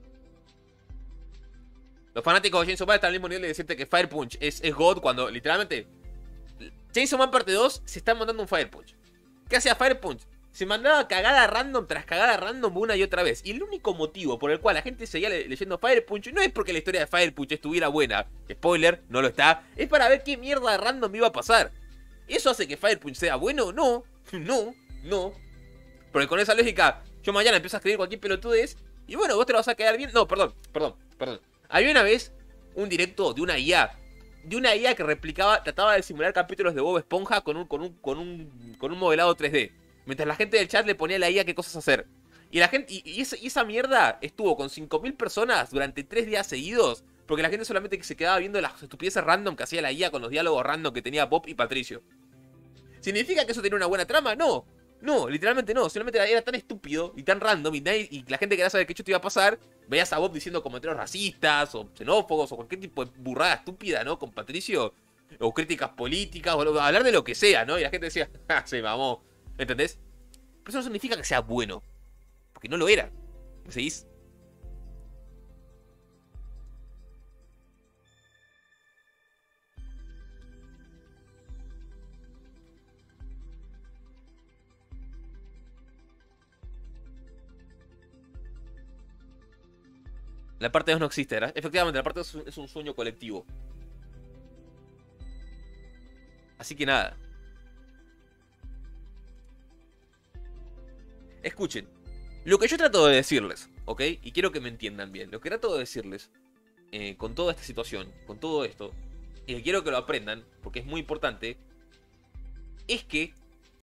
Los fanáticos de Chainsaw Man están al mismo nivel de decirte que Fire Punch es, es God cuando literalmente... Chainsaw Man parte dos se está mandando un Fire Punch. ¿Qué hacía Fire Punch? Se mandaba cagada random tras cagada random una y otra vez. Y el único motivo por el cual la gente seguía le leyendo Fire Punch no es porque la historia de Fire Punch estuviera buena. Spoiler, no lo está. Es para ver qué mierda random iba a pasar. ¿Eso hace que Fire Punch sea bueno? No. No. No. Porque con esa lógica, yo mañana empiezo a escribir cualquier pelotudez. Y bueno, vos te lo vas a quedar bien. No, perdón, perdón, perdón. Había una vez un directo de una I A. De una I A que replicaba, trataba de simular capítulos de Bob Esponja con un, con un, con un, con un modelado tres D. Mientras la gente del chat le ponía a la I A qué cosas hacer. Y la gente y, y, esa, y esa mierda estuvo con cinco mil personas durante tres días seguidos. Porque la gente solamente se quedaba viendo las estupideces random que hacía la I A con los diálogos random que tenía Bob y Patricio. ¿Significa que eso tenía una buena trama? No. No, literalmente no. Solamente era tan estúpido y tan random y, nadie, y la gente quería saber qué chuto iba a pasar. Veías a Bob diciendo comentarios racistas o xenófobos o cualquier tipo de burrada estúpida, ¿no? Con Patricio. O críticas políticas o hablar de lo que sea, ¿no? Y la gente decía, ja, se mamó. ¿Entendés? Pero eso no significa que sea bueno. Porque no lo era. ¿Me seguís? La parte dos no existe, ¿verdad? Efectivamente, la parte dos es un sueño colectivo. Así que nada. Escuchen. Lo que yo trato de decirles, ¿ok? Y quiero que me entiendan bien. Lo que trato de decirles eh, con toda esta situación, con todo esto, y que quiero que lo aprendan, porque es muy importante, es que